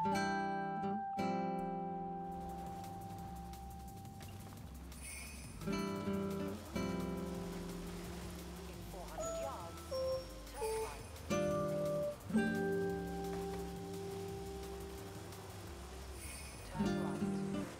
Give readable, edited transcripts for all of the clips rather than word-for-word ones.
In 400 yards, turn right. Turn right.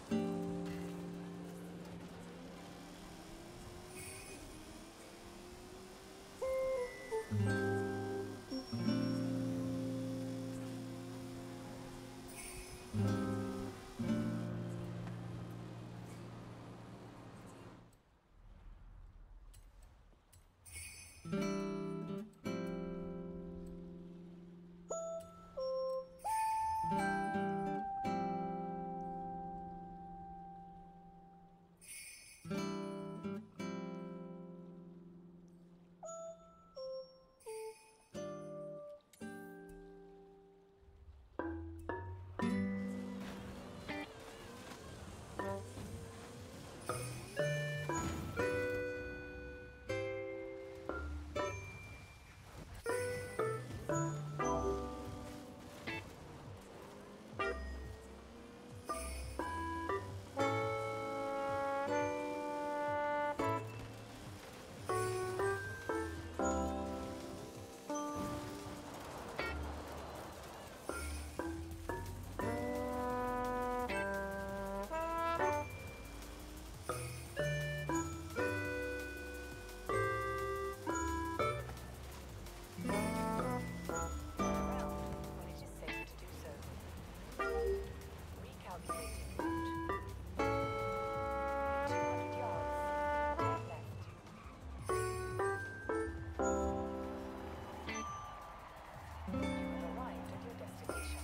Turn around when it is safe to do so. Recalculating route. In 200 yards, turn left. You have arrived at your destination.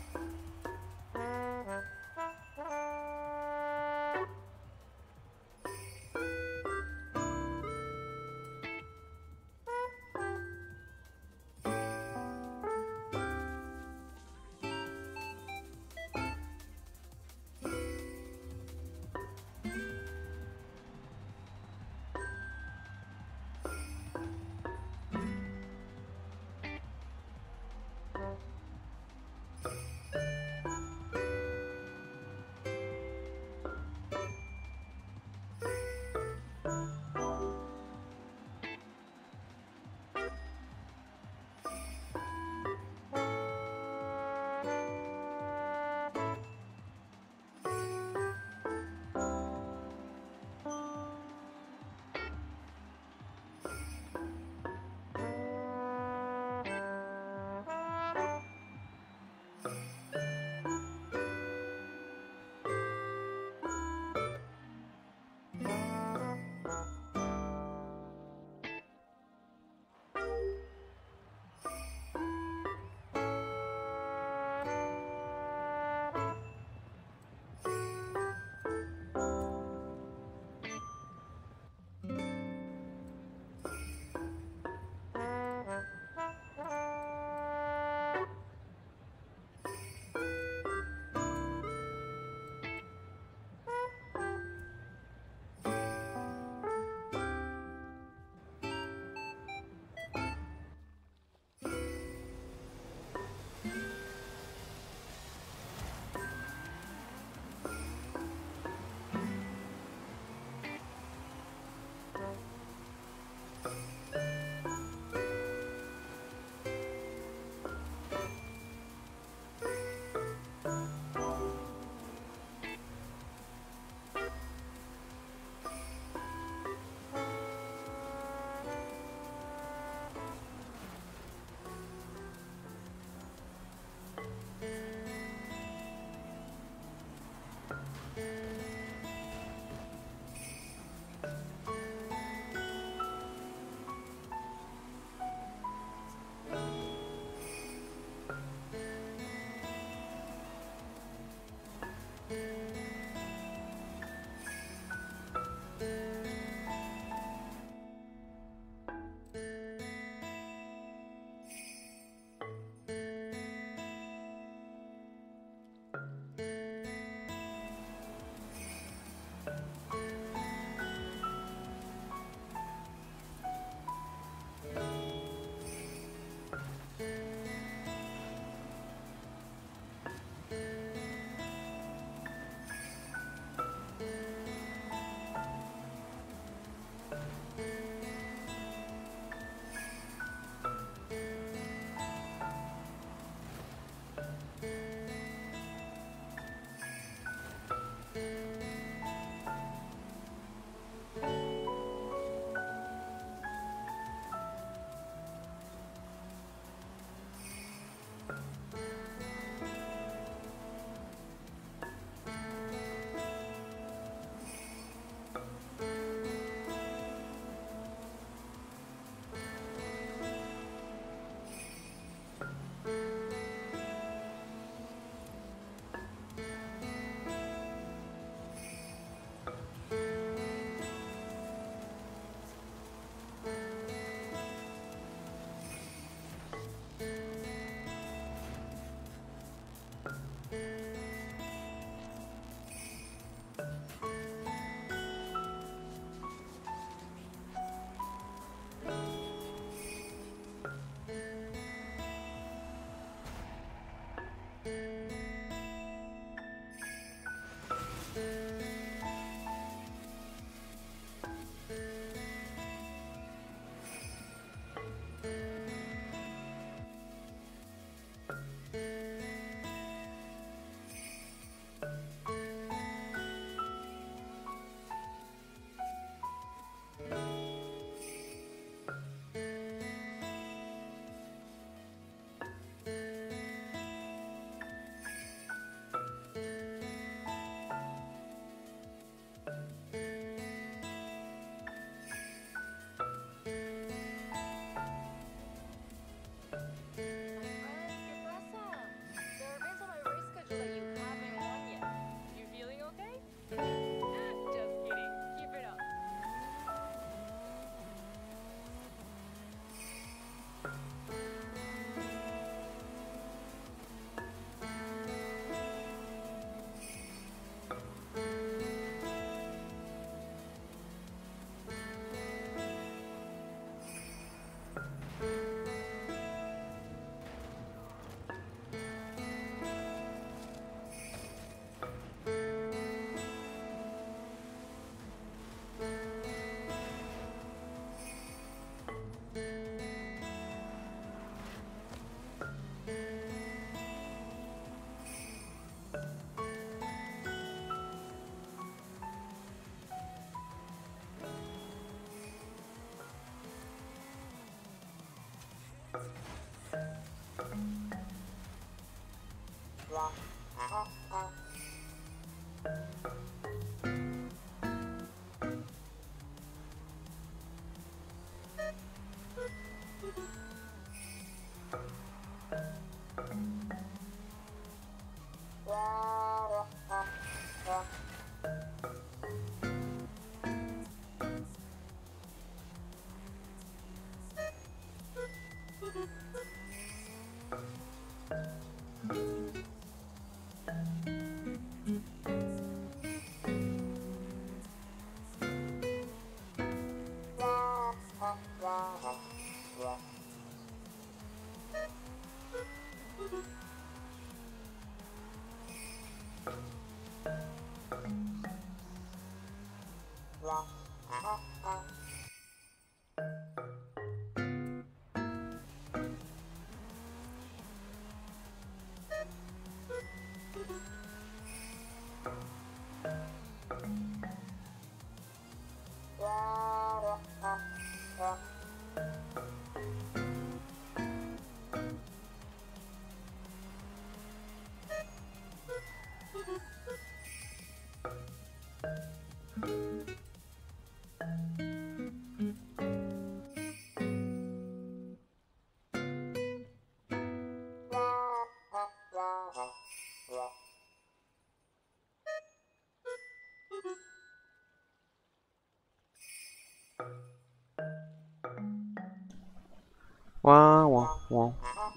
Wah wah wah.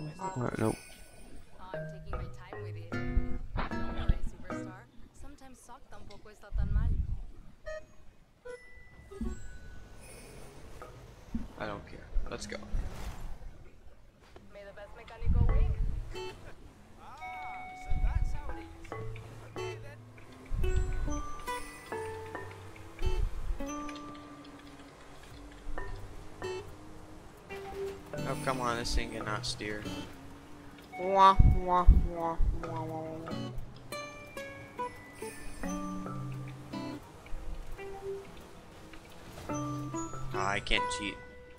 Nope. I'm taking my time with it. Don't worry, superstar. Sometimes sock tampoco está tan mal. I don't care. Let's go. May the best mechanical win. So that's how it is. Okay then. Oh, come on, this thing cannot steer. Wah, wah, wah, wah, wah, wah. I can't cheat.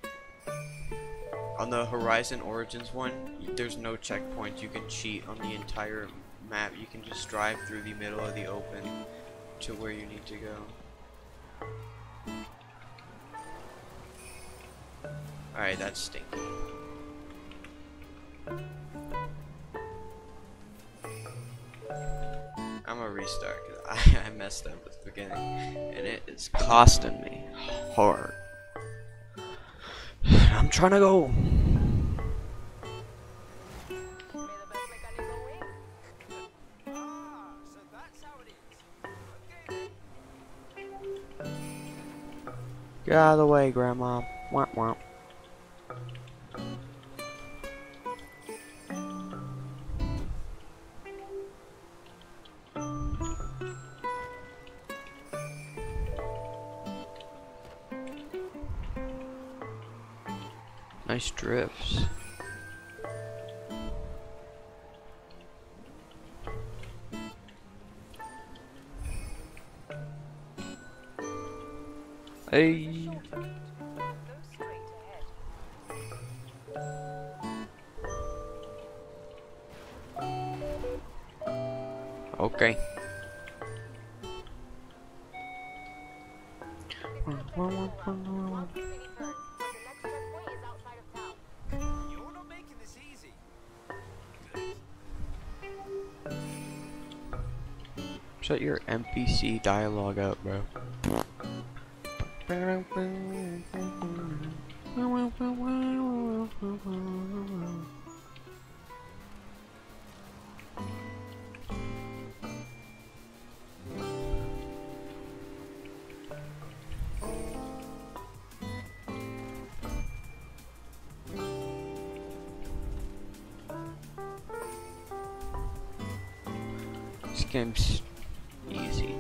On the Horizon Origins one, there's no checkpoints. You can cheat on the entire map. You can just drive through the middle of the open to where you need to go. Alright, that's stinky. I'm gonna restart because I messed up at the beginning and it is costing me hard. I'm trying to go. Get out of the way, Grandma. Womp womp. Nice drifts. Hey. Okay. You're not making this easy. Shut your NPC dialogue up, bro. This game's easy.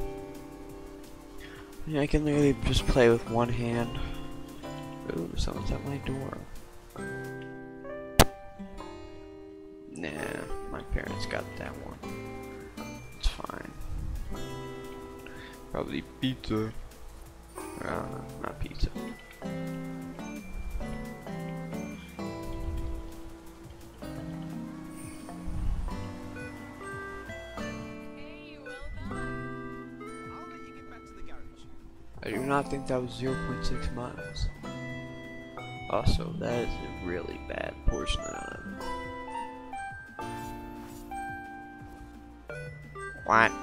I can literally just play with one hand. Ooh, someone's at my door. Nah, my parents got that one. It's fine. Probably pizza. Not pizza. Hey, well done. I'll let you get back to the garage. I do not think that was 0.6 miles. Also, that is a really bad portion of it. What?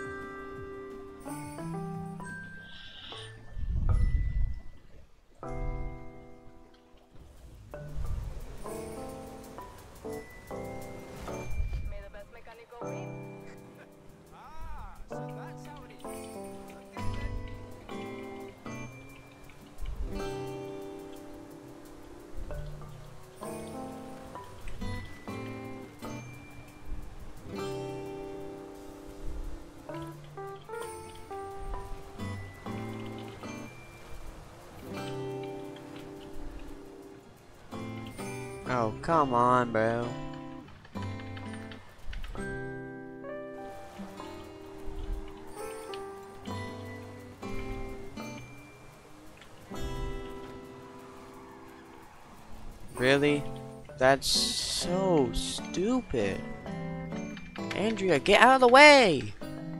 May the best mechanical win. Ah, so that's how it is. Oh, come on, bro. Really? That's so stupid. Andrea, get out of the way!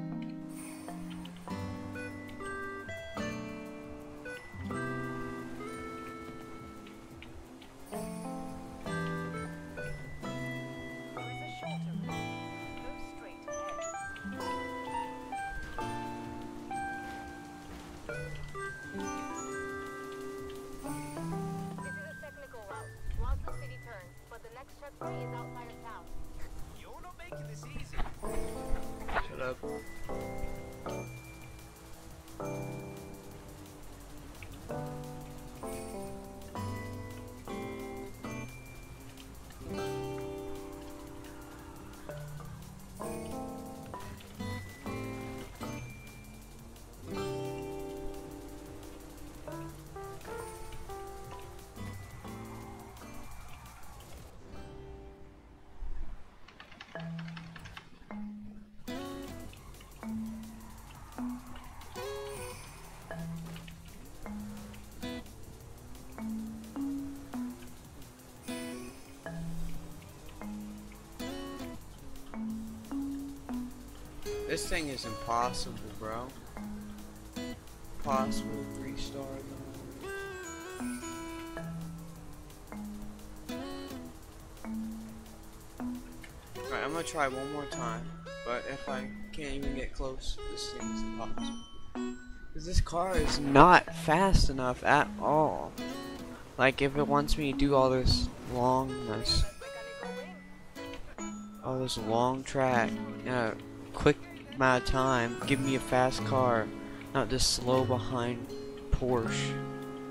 There is a shorter route. Go straight ahead. This is a technical route. Lots of city turns, but the next checkpoint is outside of town. You're not making this easy. Shut up. This thing is impossible, bro. Possible 3-star though. Alright, I'm gonna try one more time, but if I can't even get close, this thing is impossible. Because this car is not fast enough at all. Like, if it wants me to do all this all this long track in a quick amount of time, give me a fast car, not this slow behind Porsche.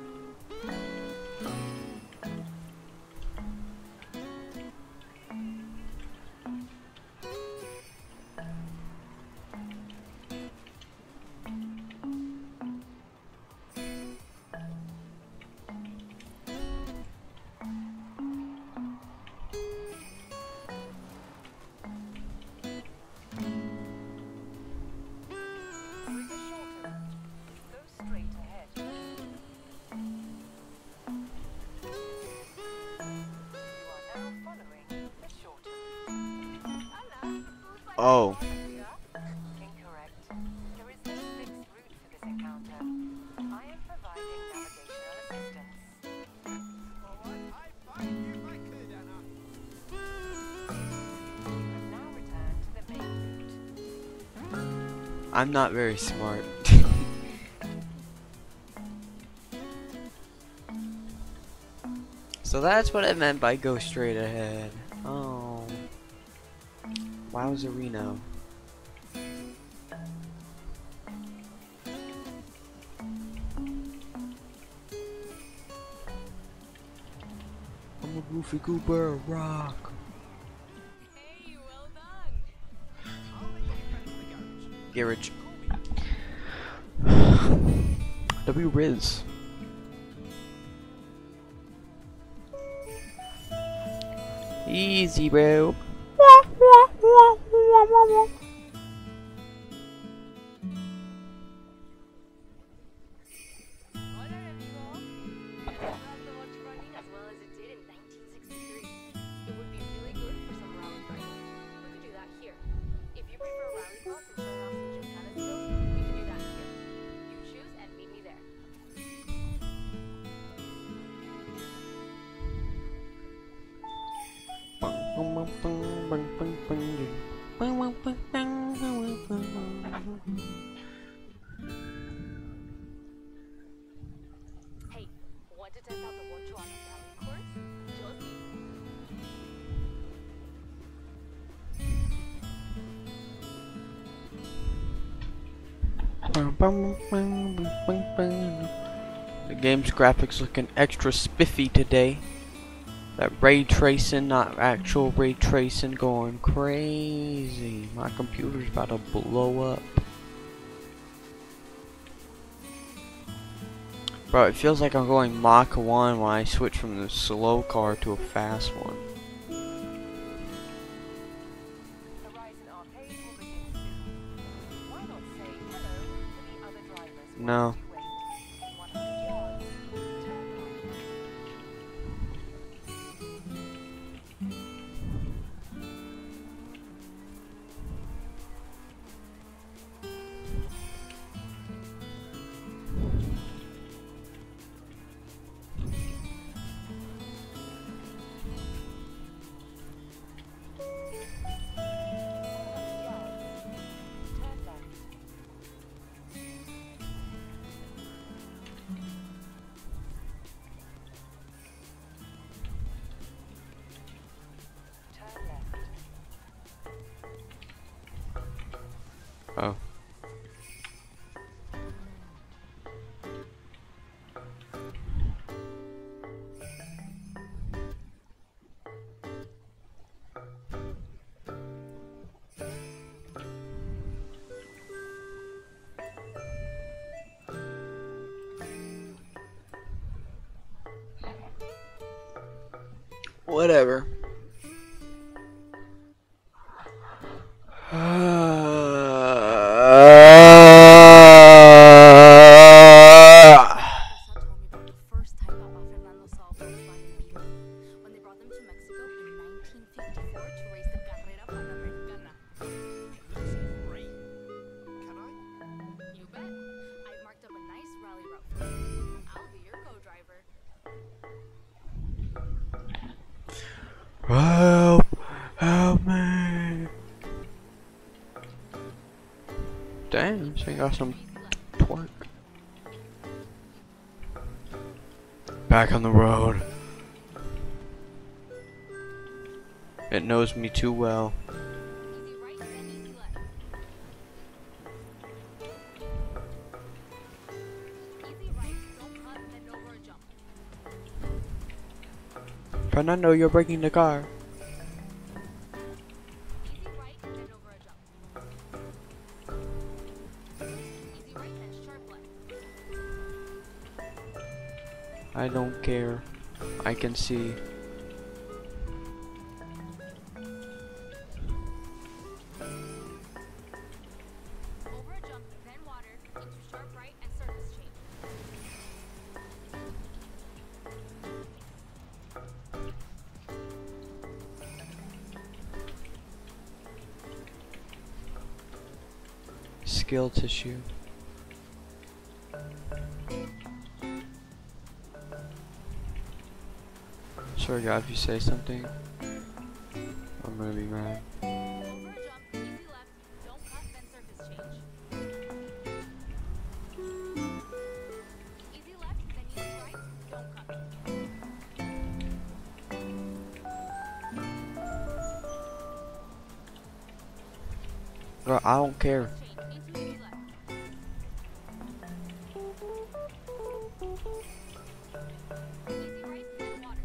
Oh. Incorrect. There is no fixed route for this encounter. I am providing navigational assistance. I'd find you if I could, Anna. You have now returned to the main route. I'm not very smart. So that's what I meant by go straight ahead. Oh. Wowzerino. I'm a Goofy Goober, rock. Hey, well done. I'll let you get back to the garage. Garage. W Riz. Easy, bro. Hola, amigo. How's the watch running as well as it did in 1963? It would be really good for some rally driving. We could do that here. If you prefer rally cross and show off some Gymkhana skills, we can do that here. You choose and meet me there. Hey, want to test out the One Chuan rally course? Josie. The game's graphics looking extra spiffy today. That ray tracing, not actual ray tracing, going crazy. My computer's about to blow up. Bro, it feels like I'm going Mach 1 when I switch from the slow car to a fast one. The rise in arcade will begin soon. Why not say hello to the other drivers? No. In 100 yards, turn right. Oh. Whatever. Told me about the first time Papa Fernando saw Volkswagen Beetle when they brought them to Mexico in 1954 to race the Carrera Panamericana. Looks great. Can I? You bet. I've marked up a nice rally route for you. I'll be your co-driver. Help! Help me! Damn, this thing got some torque. Back on the road. It knows me too well. Easy right, then easy left. Easy right, don't cut, then over a jump. Fernando, you're breaking the car. Easy right, then over a jump. Easy right, then sharp left. I don't care. I can see. Over a jump, then water, into sharp right and surface change. skill tissue. Sorry God, if you say something, I'm gonna be mad. Over a jump, easy left, don't cut, then surface change. Easy left, then easy right, don't cut. Bro, I don't care. Change into easy left. Easy right, then water.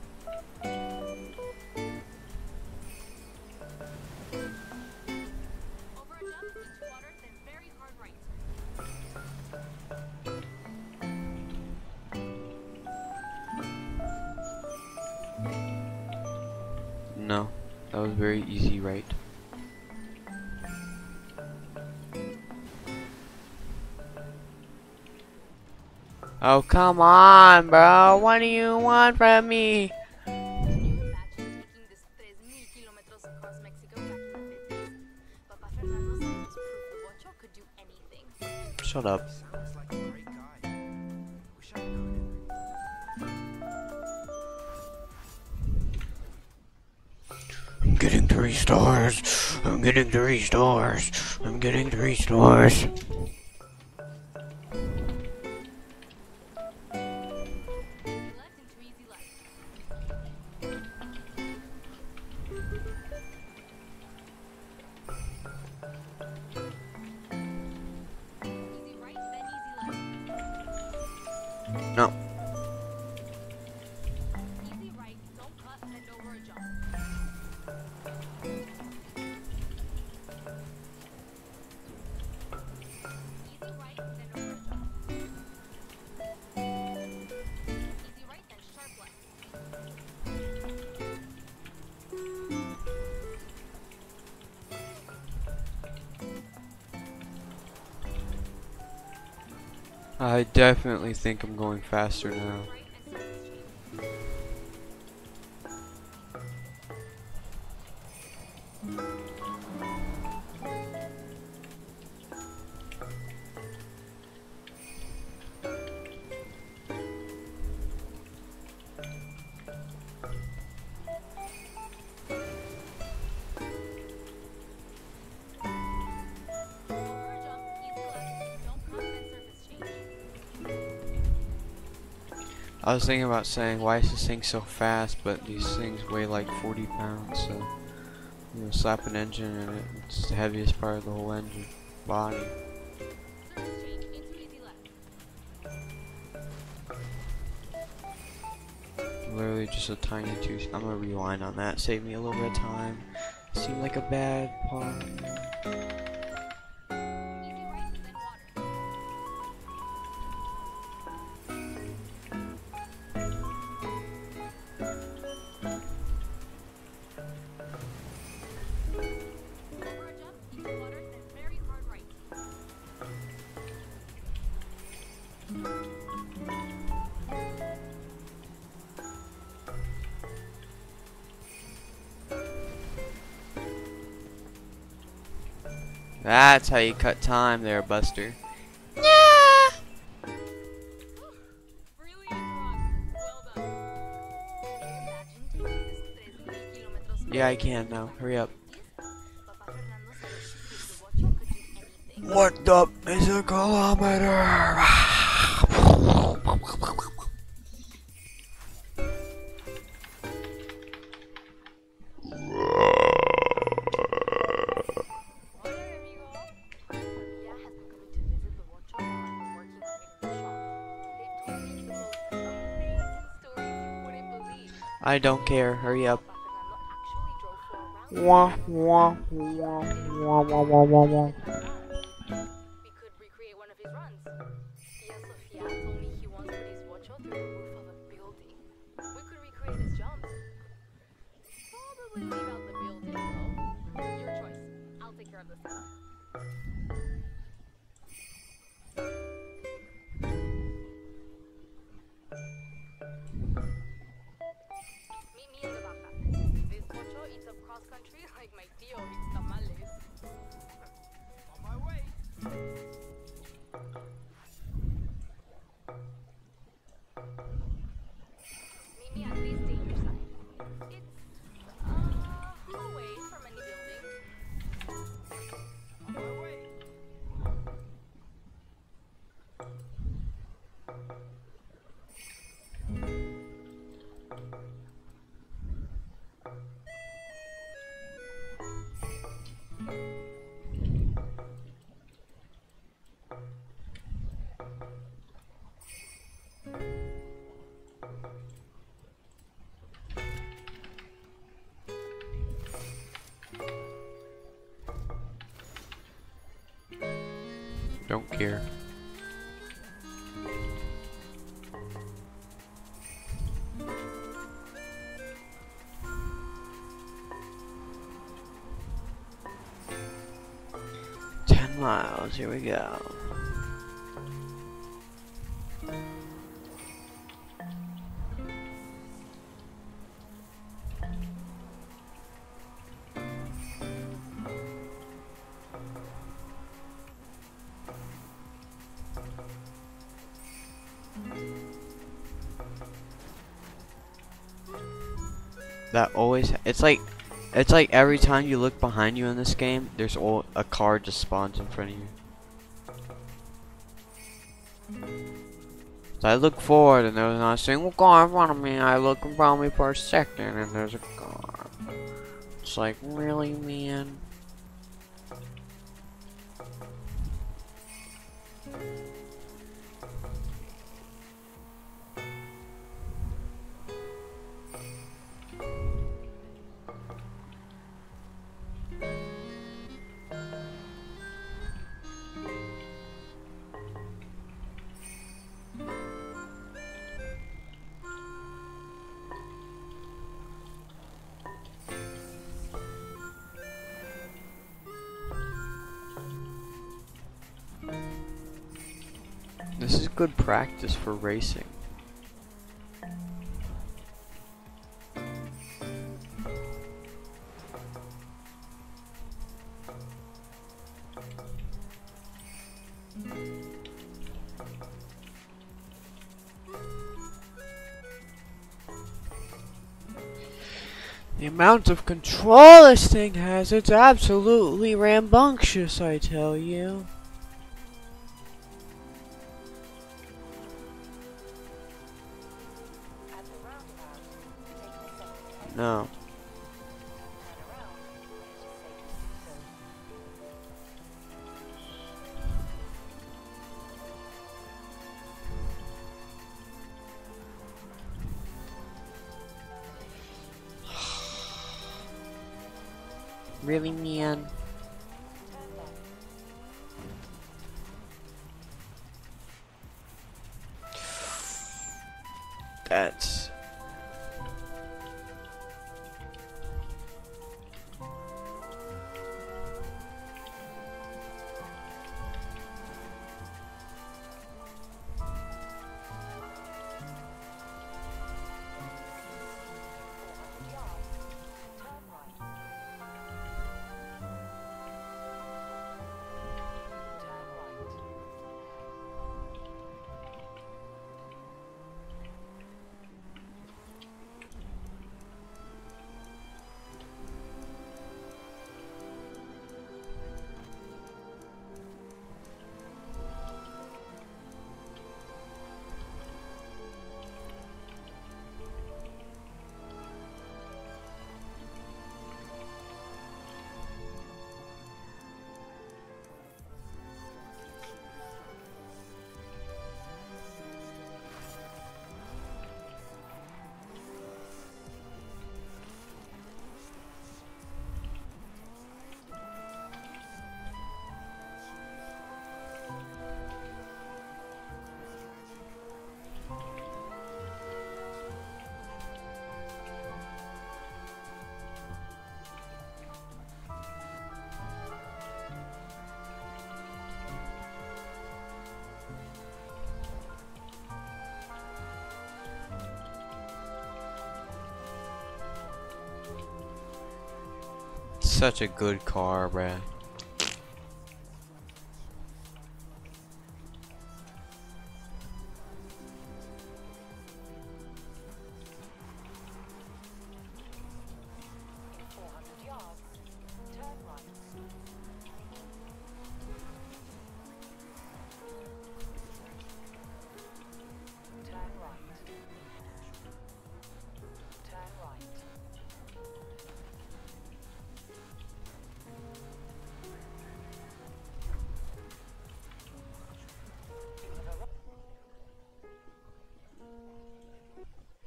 Over a jump, into water, then very hard right. No, that was very easy, right? Oh, come on, bro. What do you want from me? Can you imagine taking this 3,000 kilometers across Mexico back in the 50s? Papa Fernando said it was proof the Watcho could do anything. Shut up. Sounds like a great guy. Wish I'd known him. I'm getting 3 stars. I'm getting 3 stars. I'm getting 3 stars. Easy left into easy left. Easy right, then easy left. No. Easy right, don't cut, bend over a jump. Easy right, then over a jump. Easy right, then sharp left. I definitely think I'm going faster now. Right and surface change. Over a jump, easy left, don't cut, then surface change. I was thinking about saying, why is this thing so fast? But these things weigh like 40 pounds, so you know, slap an engine in it. It's the heaviest part of the whole engine body. Surface change into easy left. Literally just a tiny 2. I'm gonna rewind on that. Save me a little bit of time. Seemed like a bad part. Easy right, then water. Over a jump, easy water, then very hard right. That's how you cut time there, Buster. Brilliant run. Well done. Imagine taking this 3,000 kilometers Yeah, I can now. Hurry up. Papa Fernando said the Watcho could do anything. What up is a kilometer? Hola, amigo. Mia has been coming to visit the Watcho while I've been working on it in the shop. They've told me the most amazing stories you wouldn't believe. I don't care. Hurry up. Papa Fernando actually drove for a rally. Wah, wah, wah, wah, wah, wah, wah, wah. We could recreate one of his runs. Tia Sofia told me he once put his Watcho through the roof of a building. We could recreate his jumps. Probably leave out the building though. Your choice. I'll take care of this. Meet me in the baja. This Watcho eats up cross country like my tío eats tamales. On my way. Meet me at this danger site. It's away from any building. On my way. Don't care. Miles, here we go. That always, it's like every time you look behind you in this game, there's a car just spawns in front of you. So I look forward and there's not a single car in front of me. I look around me for a second and there's a car. It's like, really, man? This is good practice for racing. The amount of control this thing has, it's absolutely rambunctious, I tell you. No. Really, man? That's... Such a good car, bruh.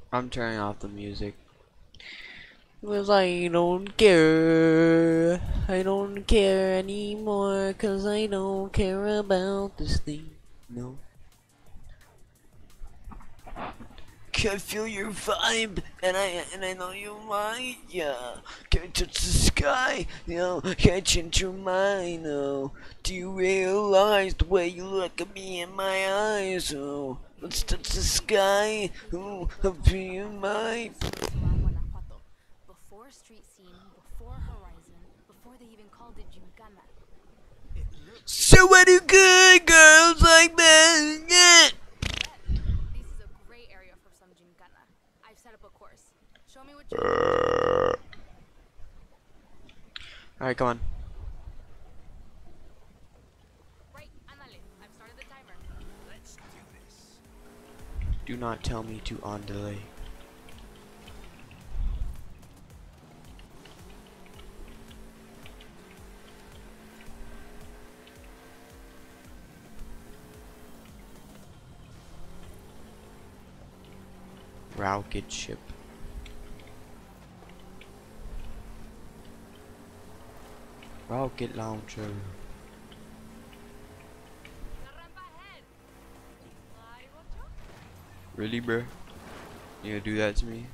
I'm turning off the music. Cause I don't care. I don't care anymore. Cause I don't care about this thing. No. Can feel your vibe, and I know you might, yeah. Can touch the sky, you know. Can't change your mind, oh. Do you realize the way you look at me in my eyes, oh? Let's touch the sky, oh. I'll be in my. Before street scene, before Horizon, before they even called it Gymkhana. So what do good girls like that? Yeah. This is a great area for some Gymkhana. I've set up a course. Show me what you Alright, come on. Right, Anale. I've started the timer. Let's do this. Do not tell me to on delay. Rocket ship. Rocket launcher. La rampa ahead. Slide, Rocho. Really, bruh? You gonna do that to me?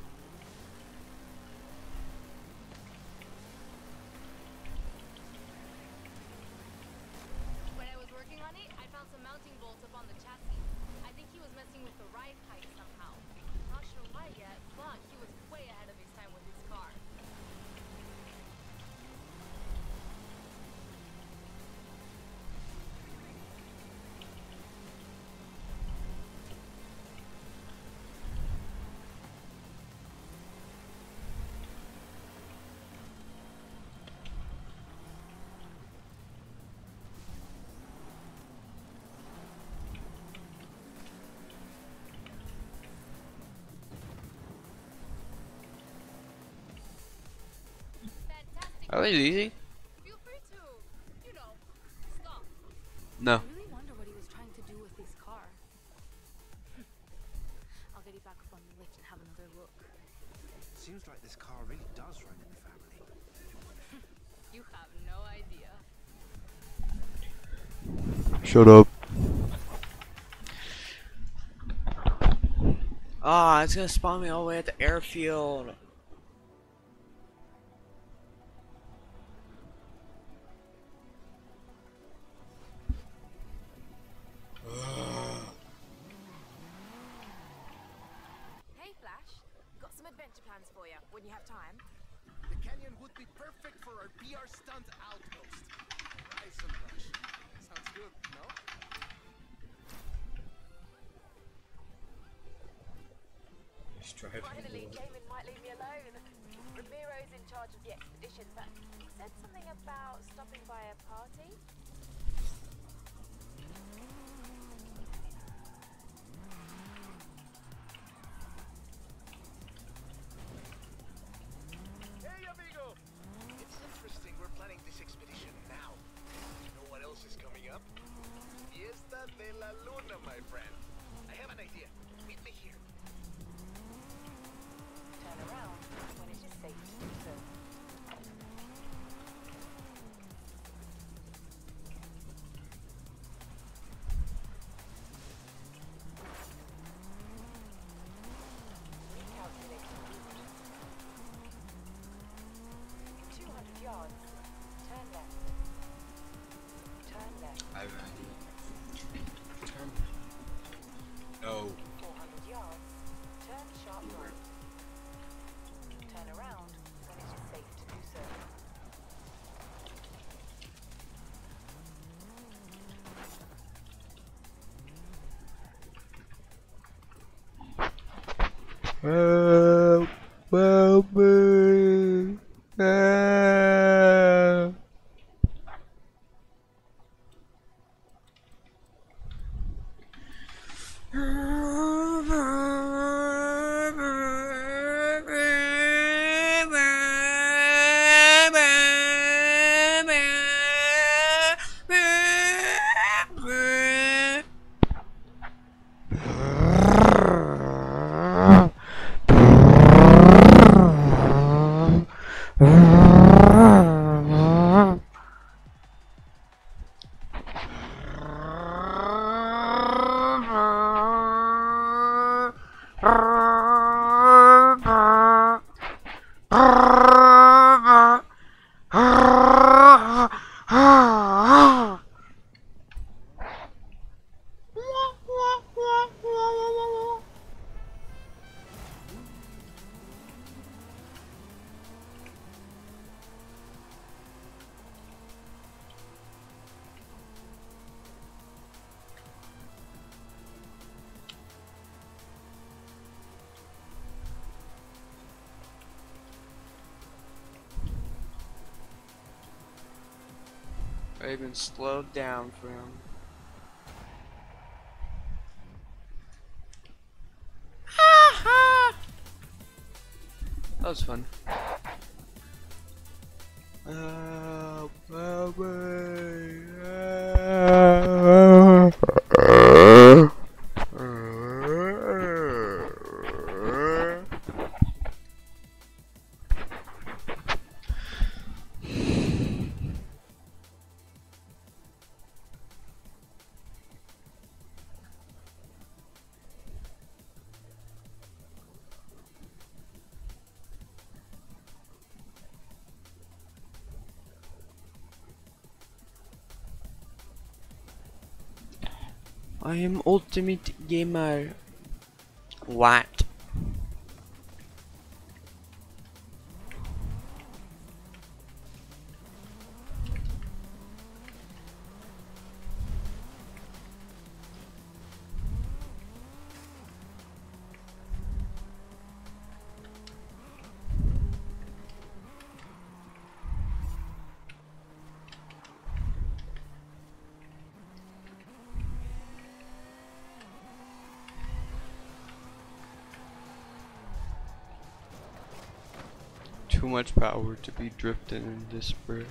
When I was working on it, I found some mounting bolts up on the chassis. I think he was messing with the ride height somehow. Not sure why yet, but he was way ahead of his time with his car. Fantastic. Are these easy? Feel free to, you know, stop. No. I really wonder what he was trying to do with his car. I'll get you back up on the lift and have another look. Seems like this car really does run in the family. You have no idea. Shut up. Ah, it's gonna spawn me all the way at the airfield. Hey Flash, got some adventure plans for you when you have time. The canyon would be perfect for our PR stunt outpost. Rise and rush. Sounds good, no? Finally, Jamin might leave me alone. Ramiro's in charge of the expedition, but he said something about stopping by a party. Hey, amigo! It's interesting we're planning this expedition now. You know what else is coming up? Fiesta de la Luna, my friend. I have an idea. Meet me here. Turn around when it is safe to do so. Recalculating route. 200 yards. Turn left. Turn left. I have an idea. No. 400 yards. Turn sharp right. Turn around when it is safe to do so. Help me. I've been slowed down for him. That was fun. I am Ultimate Gamer. What? Too much power to be drifting in this bridge.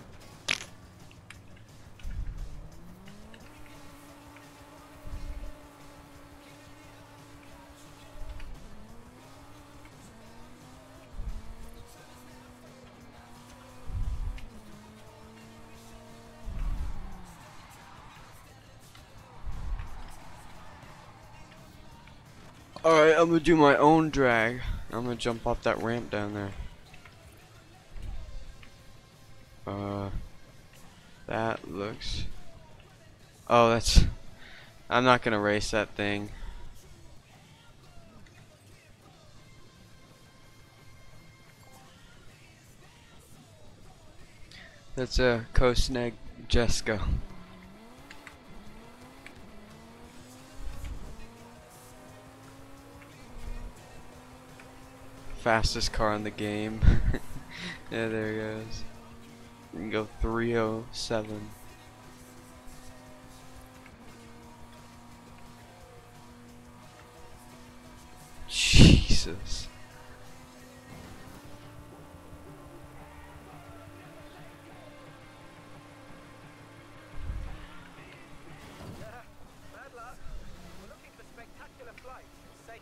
Alright, I'm gonna do my own drag. I'm gonna jump off that ramp down there. That looks... Oh, that's... I'm not gonna race that thing. That's a Kosneg Jesko. Fastest car in the game. Yeah, there he goes. We can go 307. Jesus. Bad luck. We're looking for spectacular flights. Safe.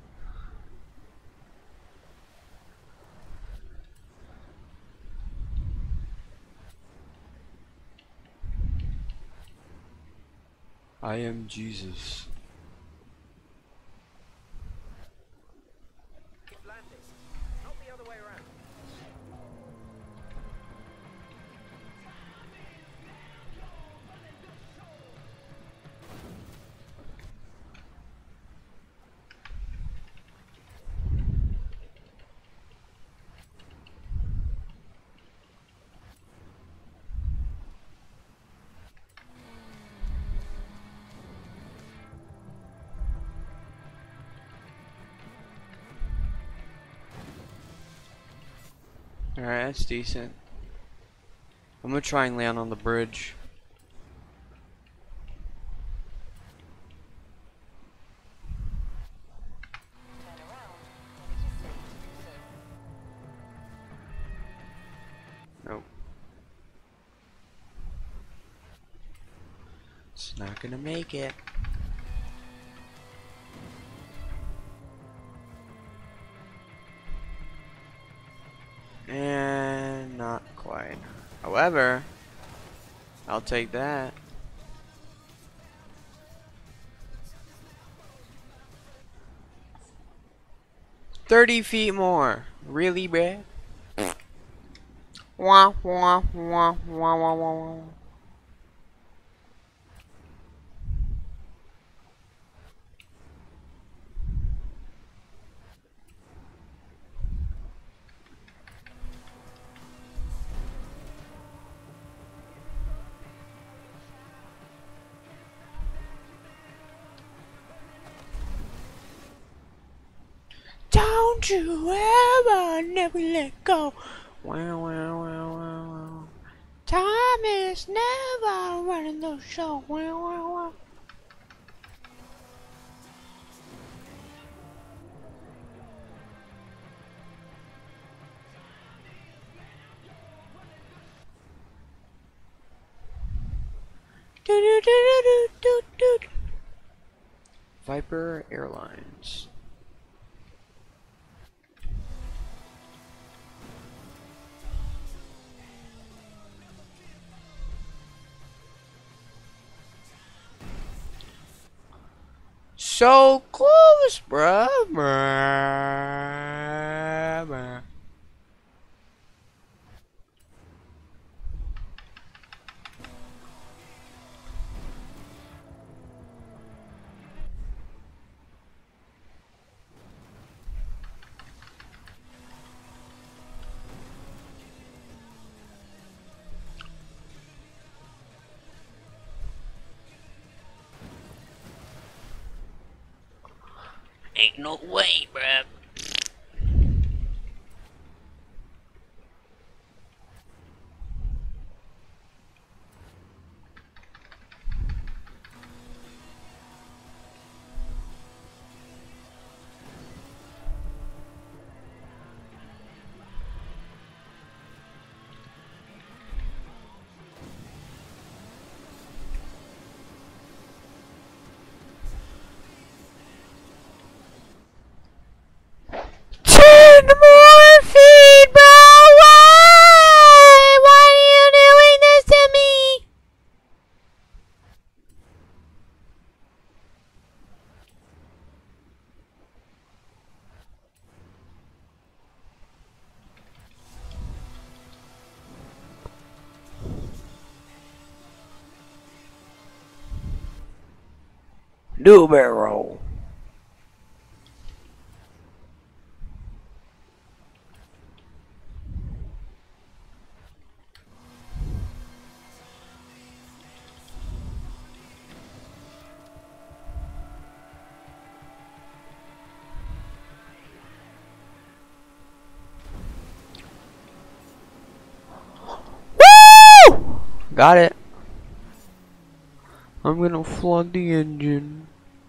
I am Jesus. Landing. Not the other way around. Alright, that's decent. I'm gonna try and land on the bridge. Turn around when it is safe to do so. Nope. It's not gonna make it. And not. wide. However, I'll take that. $30 feet more. Really, bruh? Wah, wah, wah, wah, wah, wah, wah. Don't you ever never let go. Wow, wow, wow, wow, wow. Time is never running the show. Wow, wow, wow. Do, do, do, do, do, do, do. Viper Airlines. So close, bruh. Bruh, bruh. Ain't no way, bruh. More feed, bro. Why? Why are you doing this to me? Do barrel. Woo! Got it. I'm gonna flood the engine.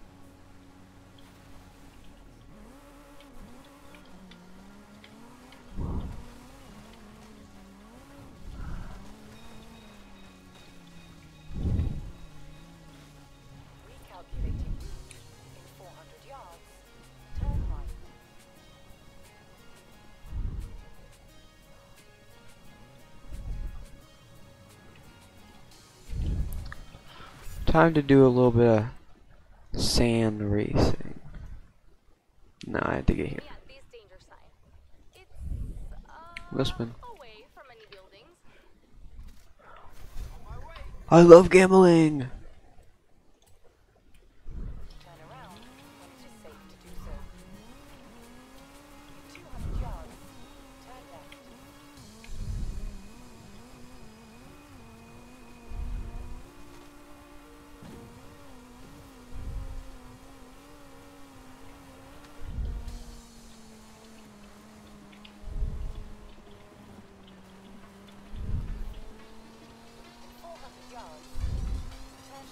Recalculating route in 400 yards. Turn right. Time to do a little bit of sand racing. No, I had to get here. Yeah, this danger sign. It's This one. away from any buildings. I love gambling. Turn around when it is safe to do so. 200 yards. Turn left. In 400 yards. Turn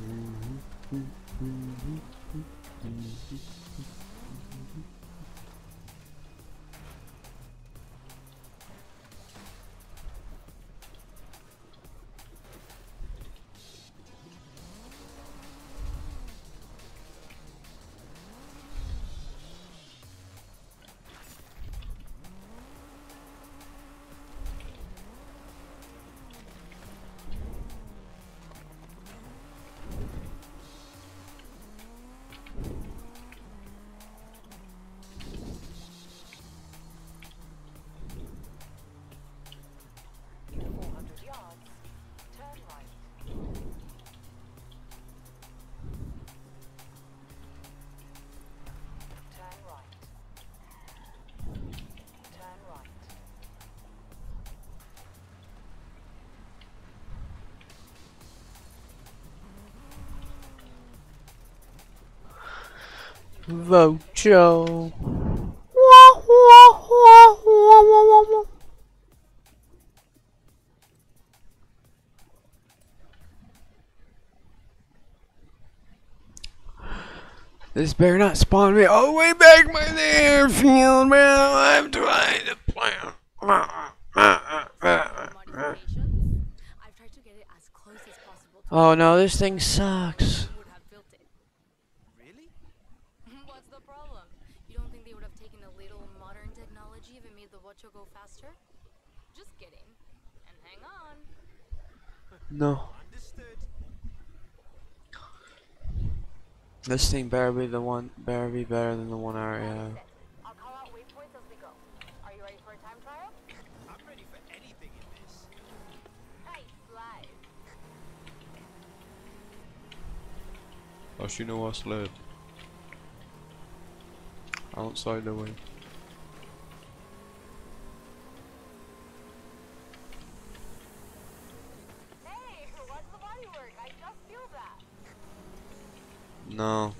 In 400 yards, turn right. Turn right. Turn right. Vocho. This better not spawn me all the way back by the airfield, bro. I'm trying to plan. Modifications. I've tried to get it as close as possible to Oh no, this thing sucks. would have built it. Really? What's the problem? You don't think they would have taken a little modern technology if it made the Watcho go faster? Just kidding. And hang on. No. Understood. This thing better be better than the one I already have. I'll call out waypoints as we go. Are you ready for a time trial? I'm ready for anything in this. Nice slide. Oh, you know what's left. Outside the way. Hey, what's the body work? I just feel that. No.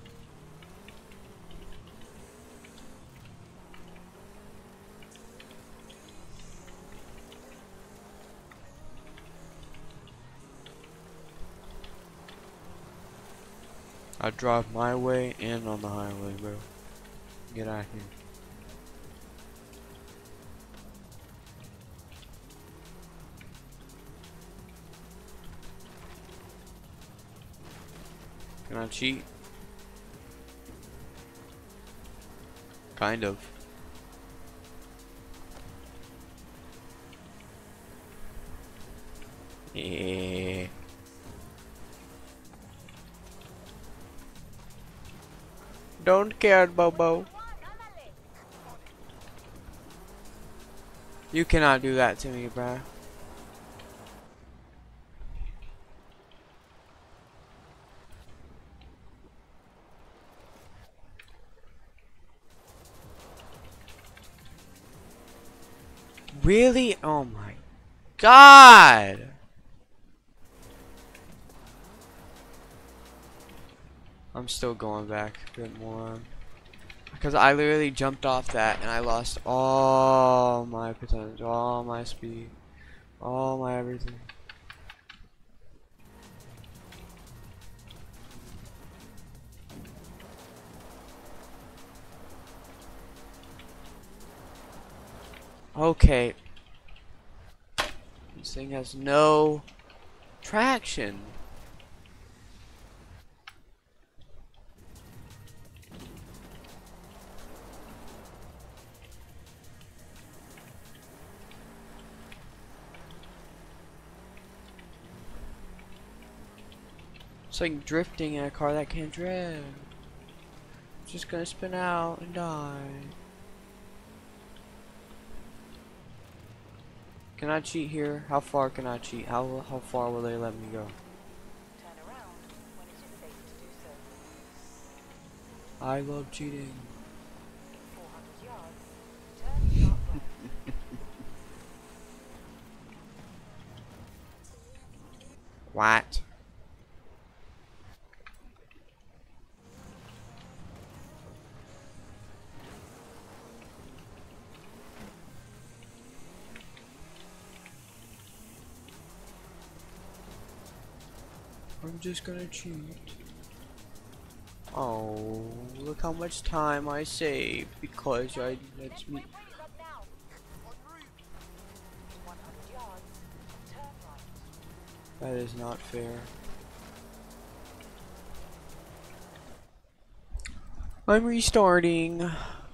I drive my way and on the highway, bro. Get out of here. Can I cheat? Kind of. Yeah. Don't care, Bobo. You cannot do that to me, bruh. Really? Oh my God! I'm still going back, good moron. Because I literally jumped off that and I lost all my potential, all my speed, all my everything. Okay. This thing has no traction. It's like drifting in a car that can't drift. It's just gonna spin out and die. Can I cheat here? How far can I cheat? How far will they let me go? Turn around when it is safe to do so. I love cheating. 400 yards, turn sharp right. What? I'm just gonna cheat. Oh, look how much time I saved because I lets me. Wait, not now. En route. 100 yards. Turn right. That is not fair. I'm restarting.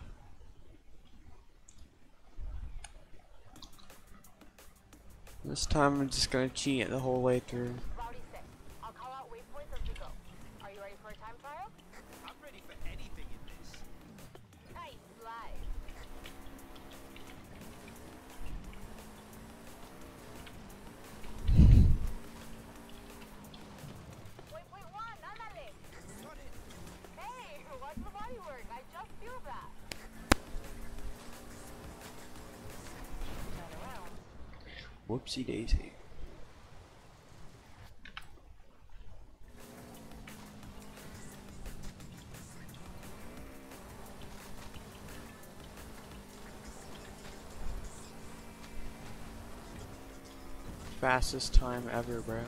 This time I'm just gonna cheat it the whole way through. Rowdy 6. I'll call out waypoints as we go. Are you ready for a time trial? I'm ready for anything in this. Nice slide. Waypoint 1, ándale. Got it. Hey, watch the body work. I just feel that. Turn around. Whoopsie daisy. Fastest time ever, bro.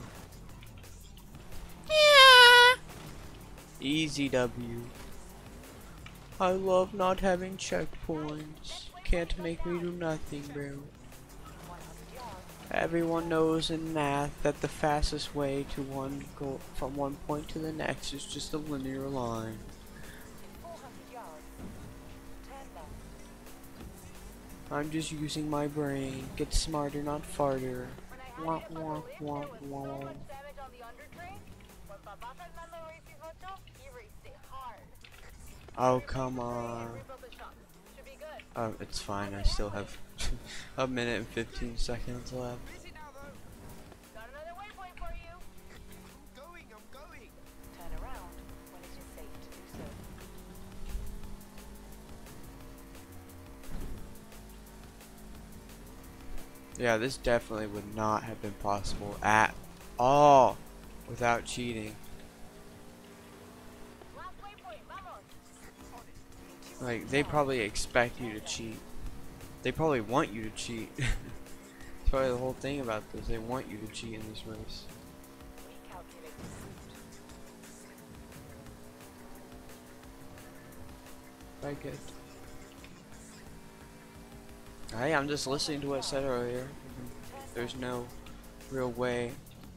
Yeah. Easy W. I love not having checkpoints. Can't make me do nothing, bro. 100 yards. Everyone knows in math that the fastest way to go from one point to the next is just a linear line. 400 yards. Turn left. I'm just using my brain. Get smarter, not farther. When I had Wah, it up on wah, the lift, wah, there was so wah. much damage on the undertrain. When Papa Fernando raced his moto, he raced it hard. Oh, come on. Rebuilt the shocks. Should be good. Oh, it's fine. I still have a minute and 15 seconds left. Busy now though. Got another waypoint for you. I'm going. Turn around when it is safe to do so. Yeah, this definitely would not have been possible at all without cheating. Last waypoint, vamos. Like, they probably expect you to cheat. They probably want you to cheat. That's probably the whole thing about this. They want you to cheat in this race. Recalculate the I get. Hey, I'm just listening to what I said earlier. There's no real way.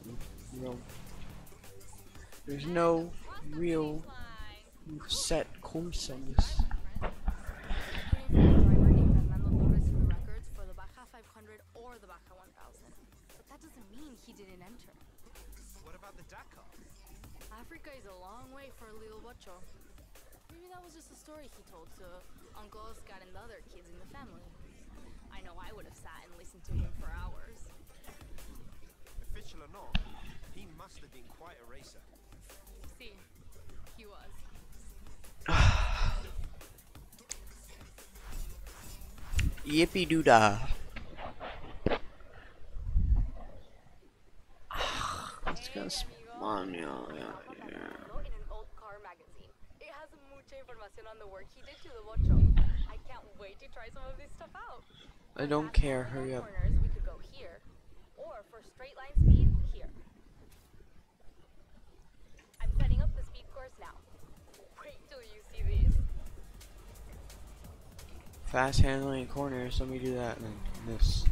There's no real set course on this. Driver named Fernando Torres in the records for the Baja 500 or the Baja 1000. But that doesn't mean he didn't enter. What about the Dakar? Africa is a long way for a little bocho. Maybe that was just a story he told to Uncle Oscar and the other kids in the family. I know I would have sat and listened to him for hours. Official or not, he must have been quite a racer. See, he was. Yippee doo dah. It's gonna spawn, yeah. in an old car magazine. It has mucha información on the work he did to the bocho. I can't wait to try some of this stuff out. I don't care, hurry up. Corners, we could go here, or for straight line speed, here. I'm setting up the speed course now. Wait till you see these. Fast handling corners, let me do that and then this.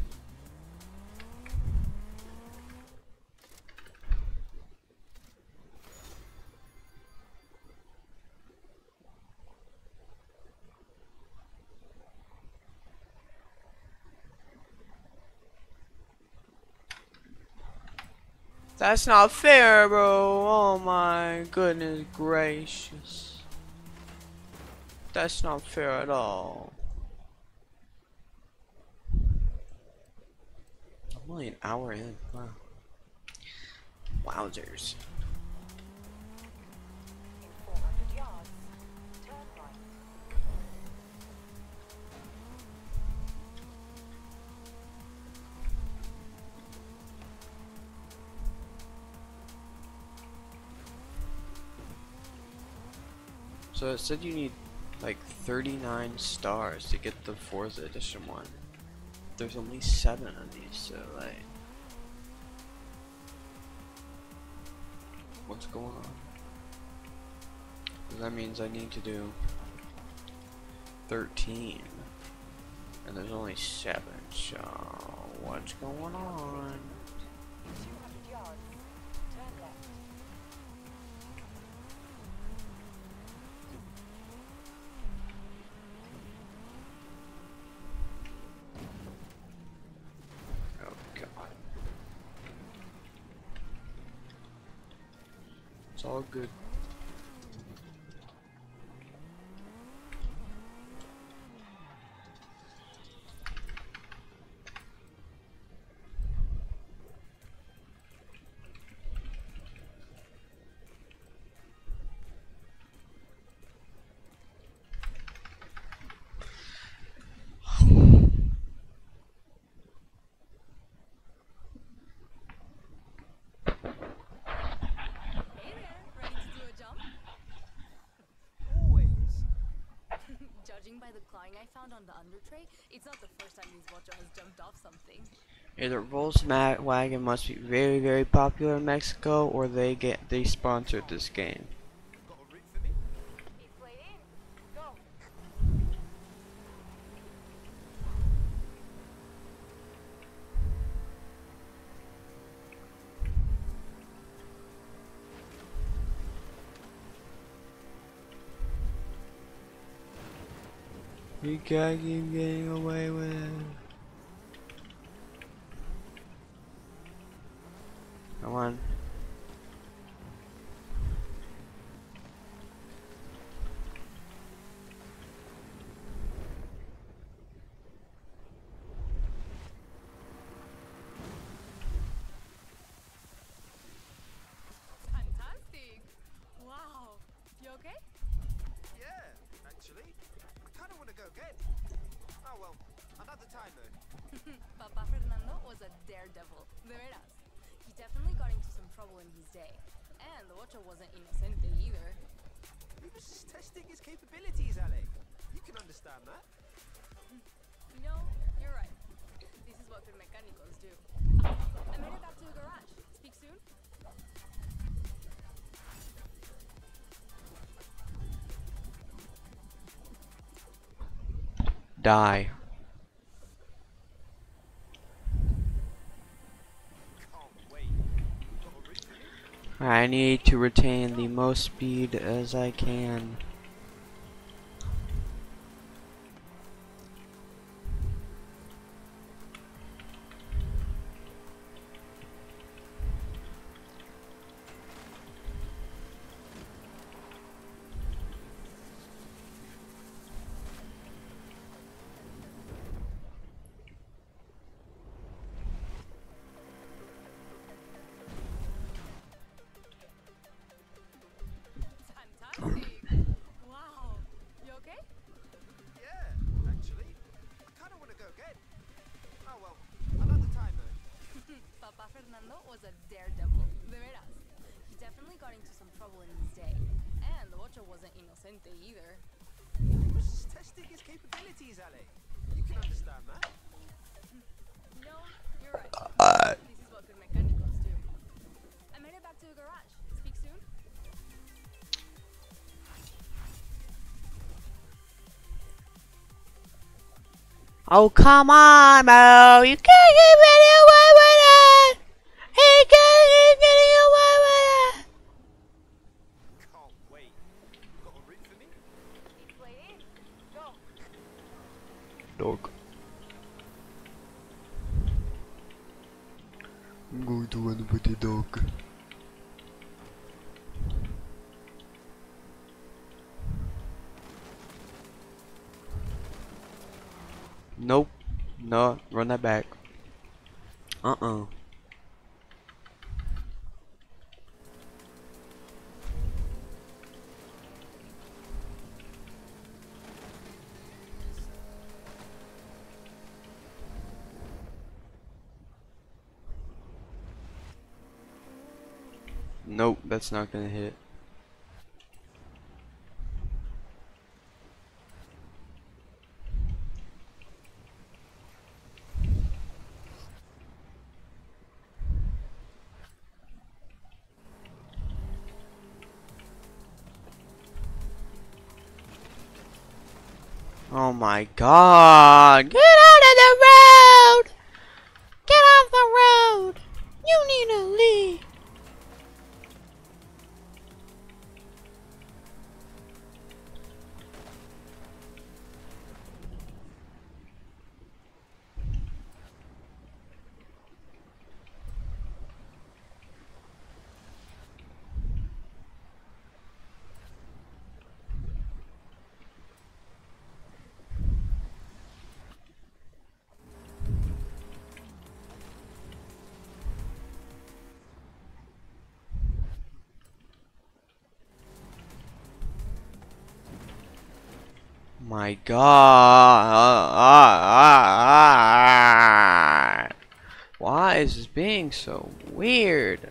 That's not fair, bro. Oh my goodness gracious. That's not fair at all. I'm only an hour in. Wow. Wowzers. In 400 yards, turn right. So it said you need like 39 stars to get the Forza Edition one. There's only 7 of these, so like What's going on? 'Cause that means I need to do 13. And there's only 7, so what's going on? 200 yards. Turn left. Oh god. It's all good. Hey there, ready to do a jump? Always. Judging by the clawing I found on the undertray, it's not the first time this watcher has jumped off something. Either Volkswagen must be very, very popular in Mexico, or they sponsored this game. Got a route for me? It's laid in. Go. You can't keep getting away with it. Come on. Fantastic! Wow, you okay? Yeah, actually. I kind of want to go again. Oh well, another time though. Papa Fernando was a daredevil, de veras. He definitely got into some trouble in his day. And the watcher wasn't inocente either. He was just testing his capabilities, Ale. You can understand that. No, you're right. This is what good mechanicals do. I'm headed back to the garage. Speak soon. Die. Can't wait. Got a route for me? I need to retain the most speed as I can. Fantastic! Wow, you okay? Yeah, actually. I kind of want to go again. Oh well, another time though. Papa Fernando was a daredevil, de veras. He definitely got into some trouble in his day. And the watcher wasn't inocente either. He was just testing his capabilities, Ale. You can understand that. No, you're right. This is what good mechanicals do. I'm headed back to the garage. Speak soon. Oh, come on, Mo. You can't get getting away with it. He can't keep getting away with it. Can't wait. Got a route for me? It's laid in. Go. Dog. I'm going to run with the dog. Nope. No, run that back. Uh-uh. Nope, that's not gonna hit. Oh my god! Get out of the road! Get off the road! You need to leave! My god! Why is this being so weird?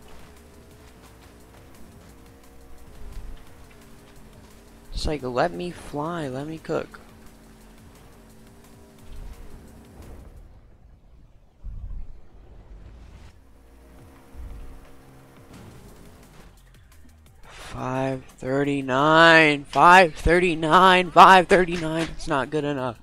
It's like, let me fly, let me cook. $5.39, $5.39, $5.39. It's not good enough.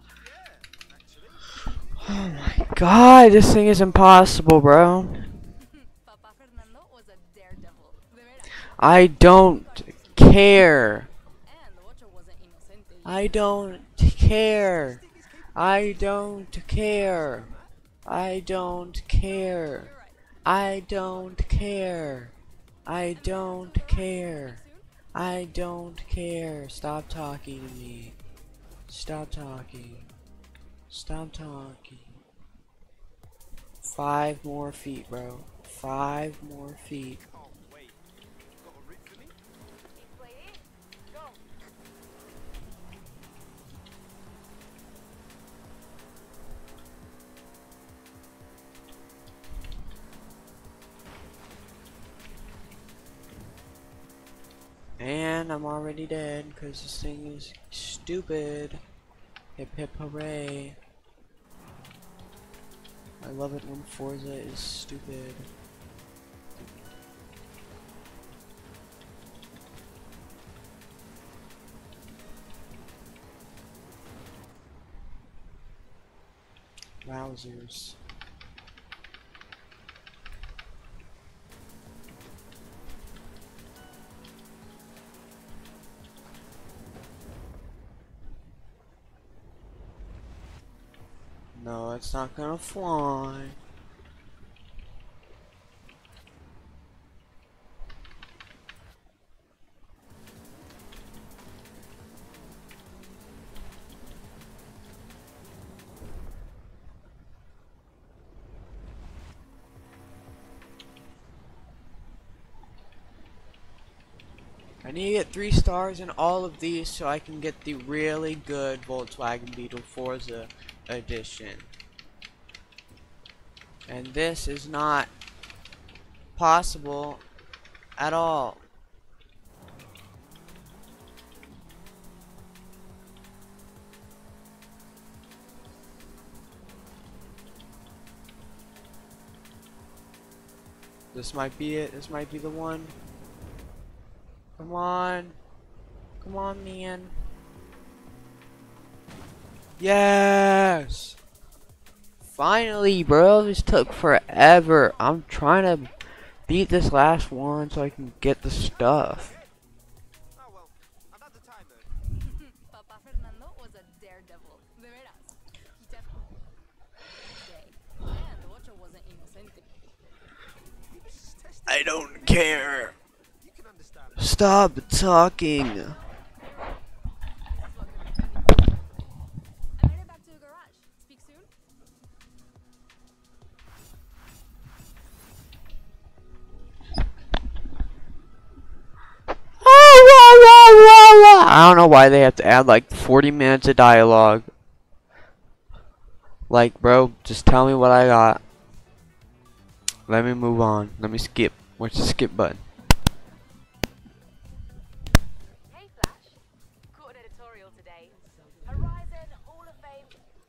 Oh my god, this thing is impossible, bro. Papa Fernando was a daredevil. De veras. I don't care. And Ocho wasn't inocente. I don't care. I don't care. I don't care. I don't care. I don't care. I don't care. Stop talking to me. Stop talking. Stop talking. 5 more feet, bro. 5 more feet. Oh, wait. Got a route for me? Keep waiting. Go. And I'm already dead because this thing is stupid. Hip hip hooray. I love it when Forza is stupid. Wowzers. No, it's not gonna fly. I need to get 3 stars in all of these so I can get the really good Volkswagen Beetle Forza edition. And this is not possible at all. This might be it. This might be the one. Come on. Come on, man. Yes! Finally, bro. This took forever. I'm trying to beat this last one so I can get the stuff. Oh, well. I've had the time, though. Papa Fernando was a daredevil. De veras. He definitely. And Ocho wasn't inocente. He was just testing. I don't care. You can understand. Stop talking. This is what could be funny. I'm headed back to the garage. Speak soon. I don't know why they have to add like 40 minutes of dialogue. Like, bro, just tell me what I got. Let me move on. Let me skip. Where's the skip button? Hey Flash. Caught an editorial today. Horizon Hall of Fame.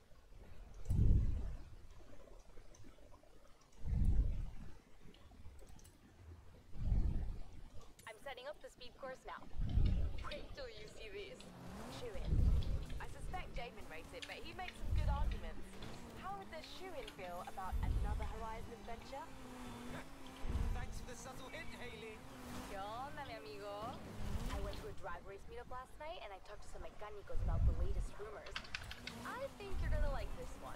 I'm setting up the speed course now. Wait till you see these. Chew it. I suspect suspect Jamin rates it, but he makes some good arguments. How would the Shuin feel about another Horizon adventure? Thanks for the subtle hint, Haley. ¿Qué onda, mi amigo? I went to a drag race meetup last night and I talked to some mecánicos about the latest rumors. I think you're gonna like this one.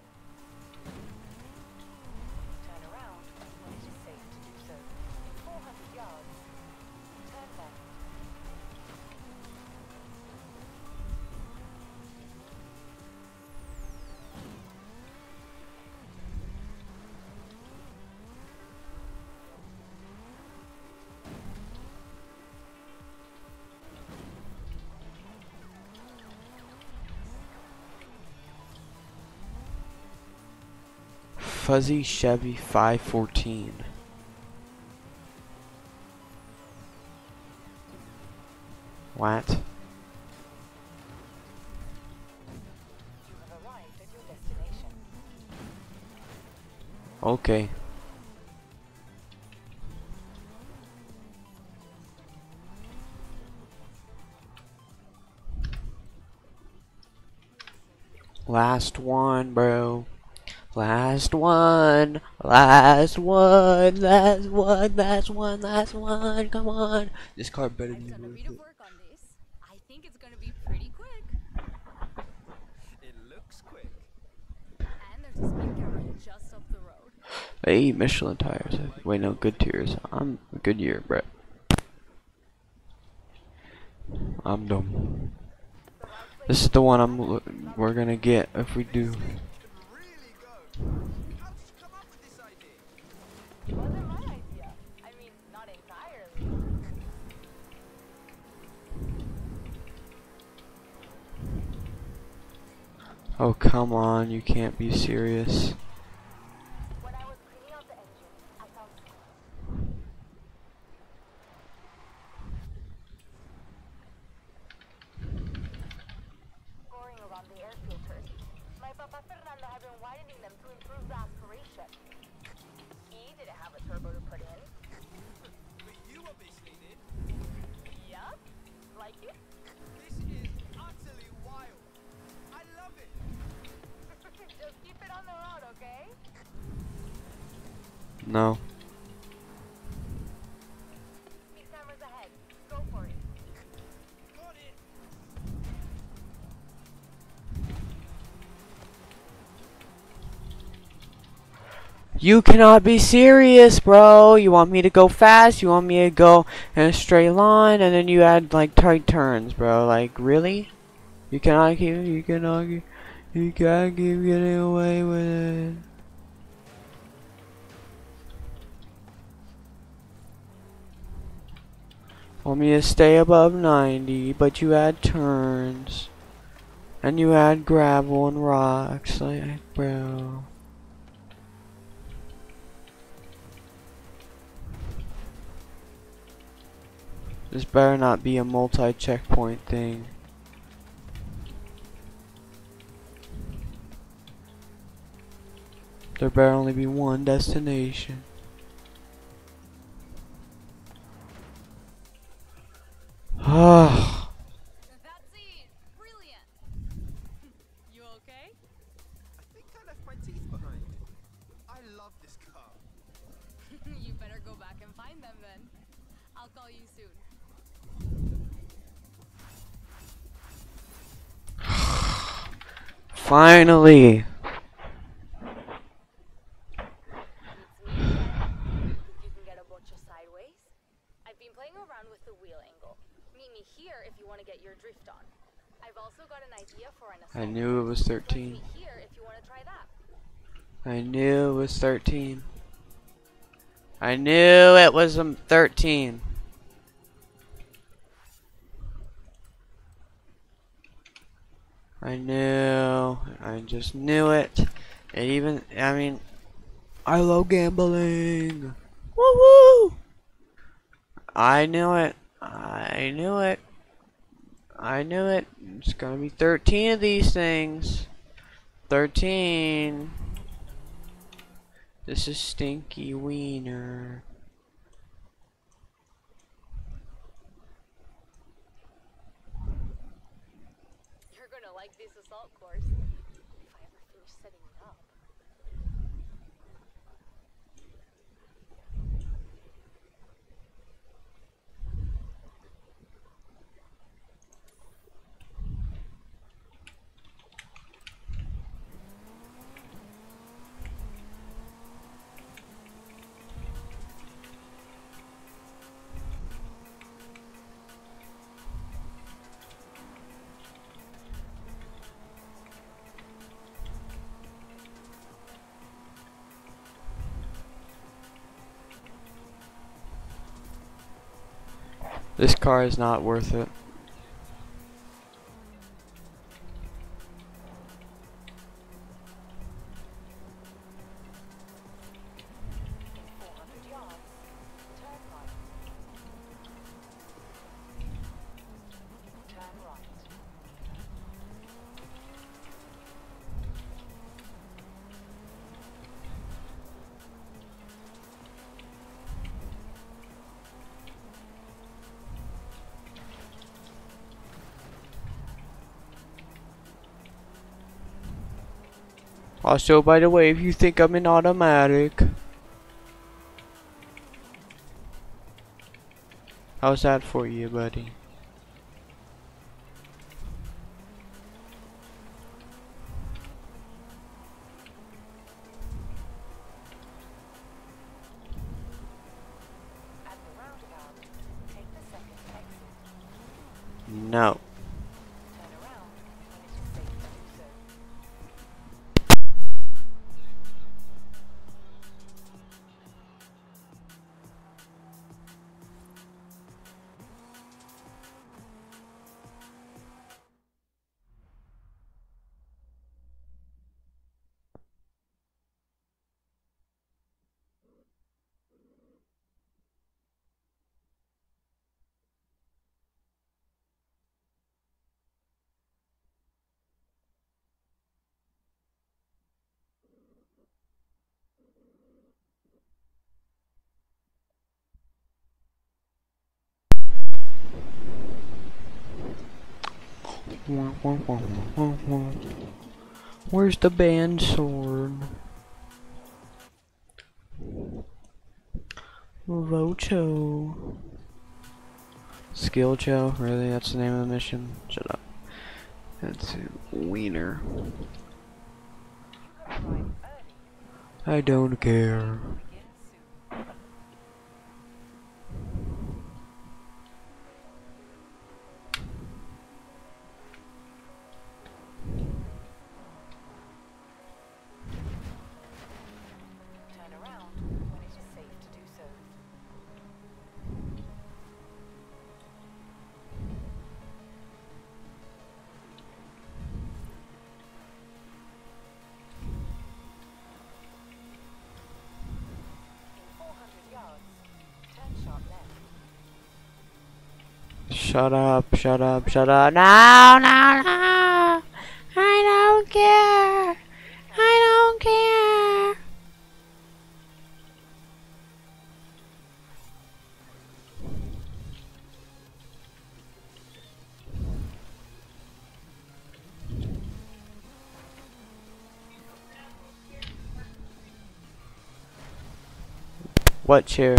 Turn around when it is safe to do so. 400 yards. Turn left. Fuzzy Chevy 514. What? You have arrived at your destination. Okay. Last one, bro. Last one. Last one. Last one. Last one. Last one. Come on. This car better I've be done a worth bit of it. work on this. I think it's gonna be pretty quick. It looks quick. And there's a speed camera just up the road. Hey, Michelin tires. Wait, no, Goodyears. I'm a Goodyear, bro. I'm dumb. This is the one we're gonna get if we do. Could really go. How did you come up with this idea? It wasn't my idea. I mean, not entirely. Oh, come on, you can't be serious. When I was cleaning out the engine, I found scoring around the air filters. My Papa Fernando had been widening them to improve the aspiration. He didn't have a turbo to put in. But you obviously did. Yup. Like it? This is utterly wild. I love it. Just keep it on the road, okay? No. Speed cameras ahead. Go for it. Got it. You cannot be serious, bro. You want me to go fast? You want me to go in a straight line, and then you add like tight turns, bro? Like, really? You cannot keep getting away with it. Want me to stay above 90, but you add turns, and you add gravel and rocks, like, bro. This better not be a multi-checkpoint thing. There better only be one destination. Ah. That's it. Brilliant. You okay? I think I left my teeth behind. I love this car. You better go back and find them then. I'll call you soon. Finally. You can get a bocha sideways. I've been playing around with the wheel angle. Meet me here if you want to get your drift on. I've also got an idea for an assault. I knew it was Let's 13. meet here if you want to try that. I knew it was 13. I knew it was 13. I knew. I just knew it. It even, I mean, I love gambling. Woo woo! I knew it. I knew it. I knew it. It's gonna be 13 of these things. 13. This is Stinky Wiener. You're gonna like like this assault course. If I ever finish setting it up. This car is not worth it. In 400 yards, turn right. Turn right. Also, by the way, if you think I'm in automatic, how's that for you, buddy? At the roundabout, take the second exit. No. Turn around when it is safe to do so. Where's the band sword? Rocho. Skill Joe? Really? That's the name of the mission? Shut up. That's it. Wiener. You arrive early. I don't care. Begin soon. Turn around when it is safe to do so. In 400 yards, turn sharp left. Shut up, shut up, shut up. No, no, no. I don't care. I don't care. What chairs?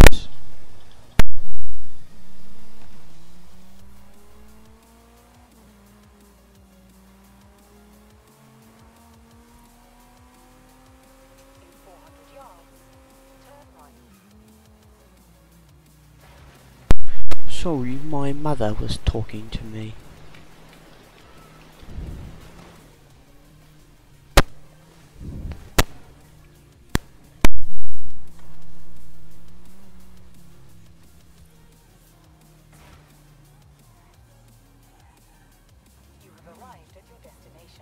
In 400 yards, turn right. Sorry, my mother was talking to me. You have arrived at your destination.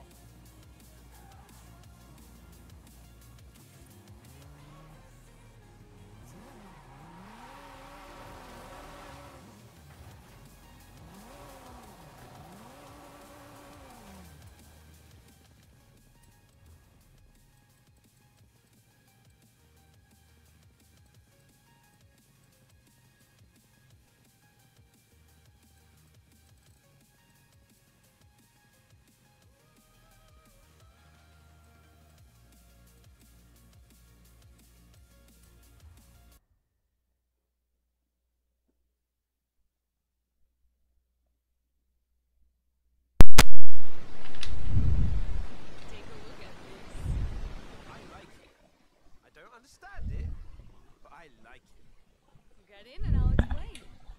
I like it. Get in and I'll explain.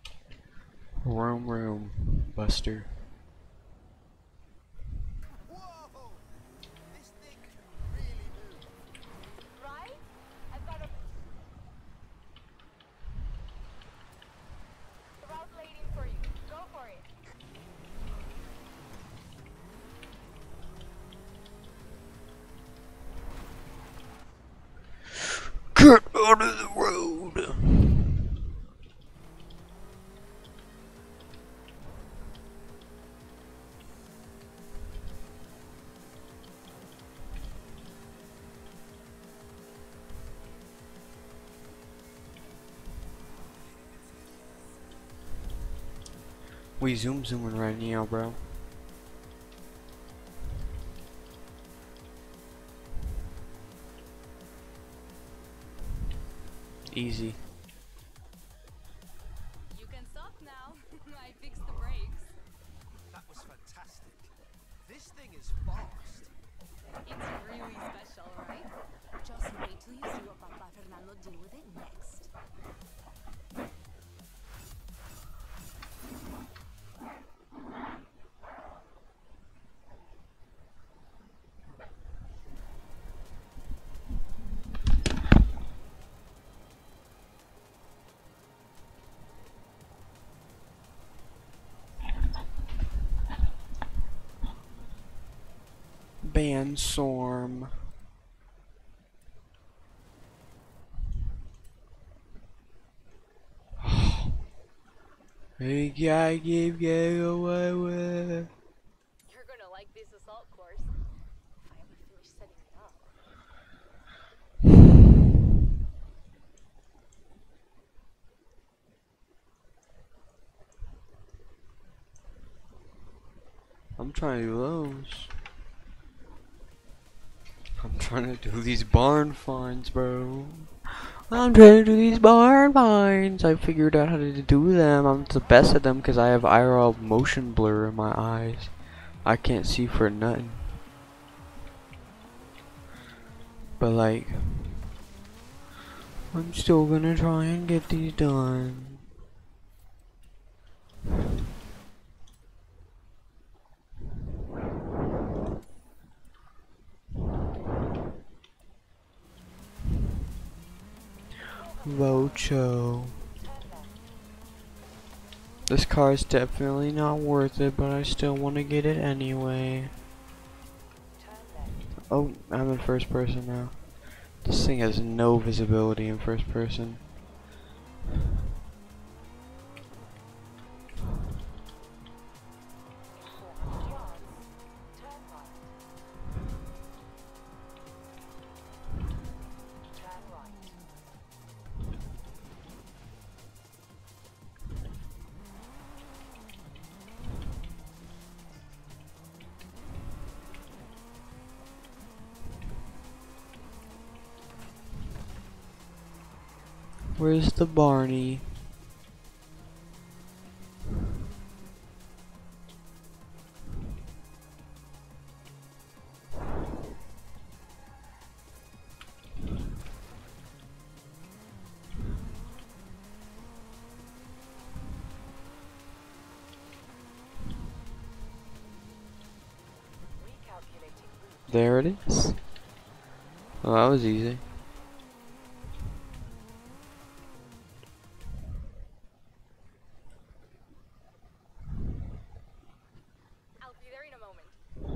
Room, Buster. Whoa! This thing can really move. Right? I've got a route waiting for you. Go for it. Get out of the road! We zooming right now, bro. Easy. You can stop now. I fixed the brakes. That was fantastic. This thing is fast. It's really special, right? Just wait till you see what Papa Fernando do with it next. Bandstorm. We gotta keep getting away with. You're gonna like this assault course. If I ever finish setting it up. I'm trying to do those. I'm trying to do these barn finds, bro. I'm trying to do these barn finds. I figured out how to do them. I'm the best at them because I have IRL motion blur in my eyes. I can't see for nothing. But like, I'm still gonna try and get these done. Vocho. This car is definitely not worth it, but I still want to get it anyway. Oh, I'm in first person now. This thing has no visibility in first person. Where's the Barney? There it is. Oh, that was easy. I'll be there in a moment.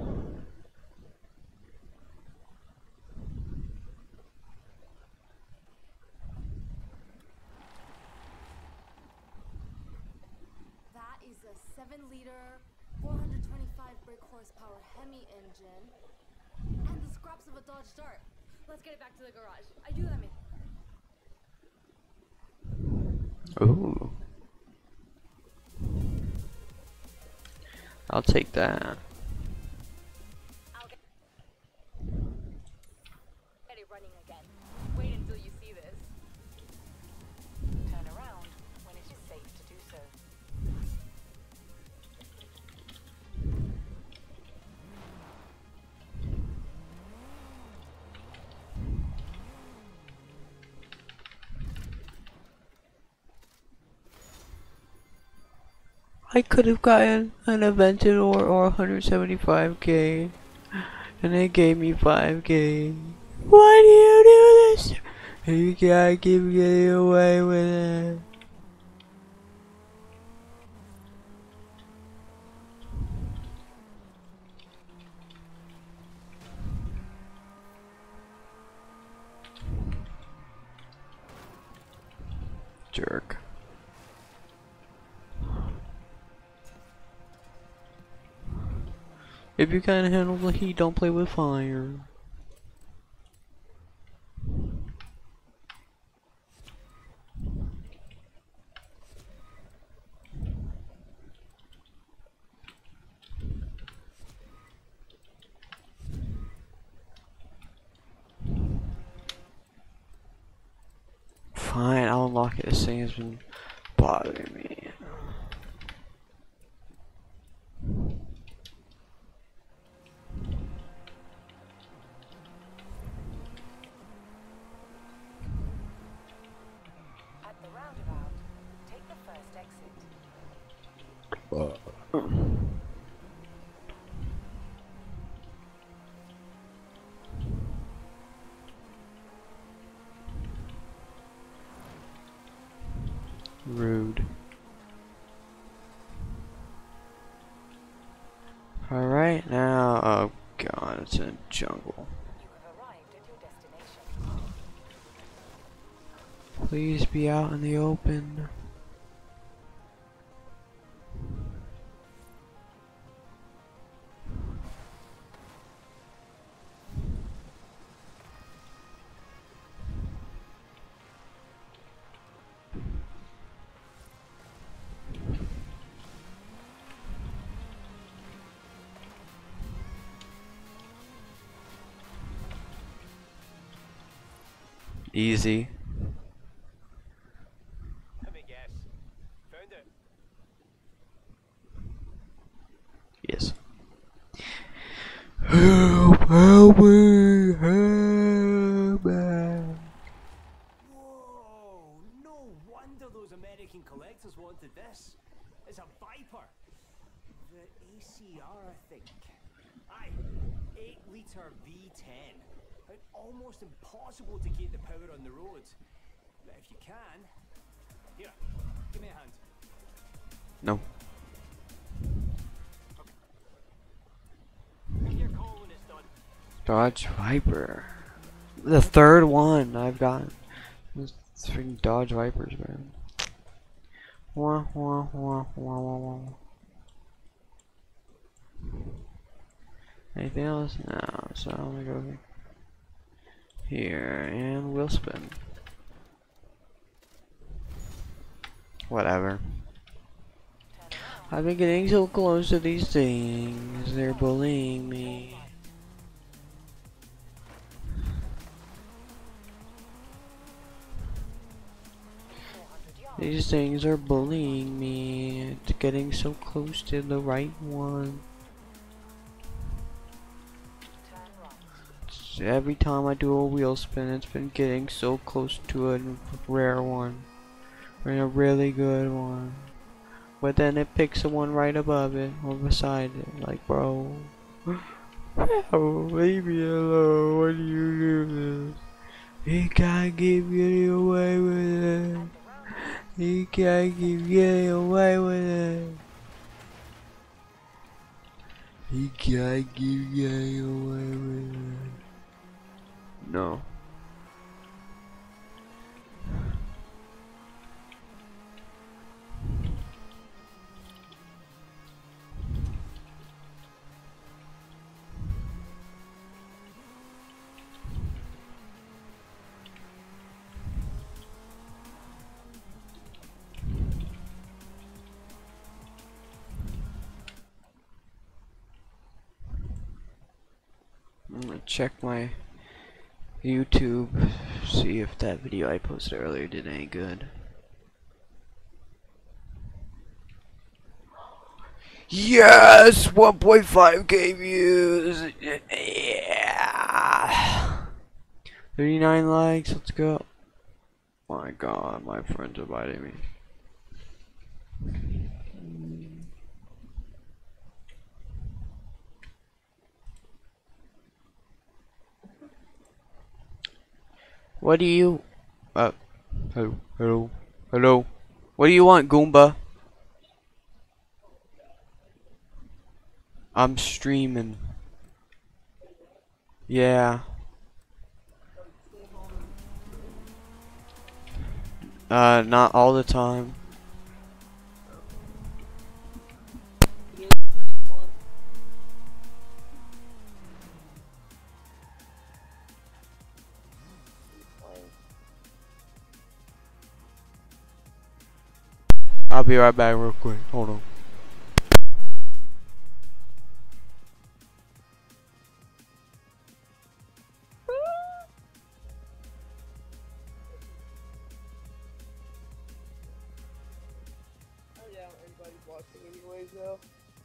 That is a 7-liter, 425 brake horsepower Hemi engine, and the scraps of a Dodge Dart. Let's get it back to the garage. Ayúdame. Ooh. I'll take that. I'll get it running again. Wait until you see this. Turn around when it is safe to do so. I could have gotten an Aventador or 175k, and they gave me 5k. Why do you do this? You can't keep getting away with it. Jerk. If you can't handle the heat, don't play with fire. Fine, I'll unlock it. This thing has been bothering me. At the roundabout, take the first exit. Rude. Alright, now, oh god, it's a jungle. You have arrived at your destination. Please be out in the open. Easy. Let me guess. Found it. Yes. Help, help me, help me. Whoa! No wonder those American collectors wanted this. It's a Viper. The ACR, I think. Aye, 8-litre V10. And almost impossible to keep the power on the roads. But if you can... Here, give me a hand. No. Give me a call when it's done. Dodge Viper. The third one I've gotten. These freaking Dodge Vipers, man. Wah, wah, wah, wah, wah, wah. Anything else? No, so I'm gonna go here and we'll spin. Whatever. I've been getting so close to these things. They're bullying me. These things are bullying me. It's getting so close to the right one. Turn right. Every time I do a wheel spin, it's been getting so close to a rare one. Or a really good one. But then it picks the one right above it, or beside it. Like, bro. Bro, leave me alone. Why do you do this? He can't keep getting away with it. He can't keep getting away with it. He can't keep getting away with it. No. I'm gonna check my YouTube, see if that video I posted earlier did any good. Yes! 1.5k views! Yeah! 39 likes, let's go. My god, my friends are biting me. What do you... hello, hello, hello. What do you want, Goomba? I'm streaming. Yeah. Not all the time. I'll be right back real quick. Hold on. Yeah, everybody's watching anyways, though.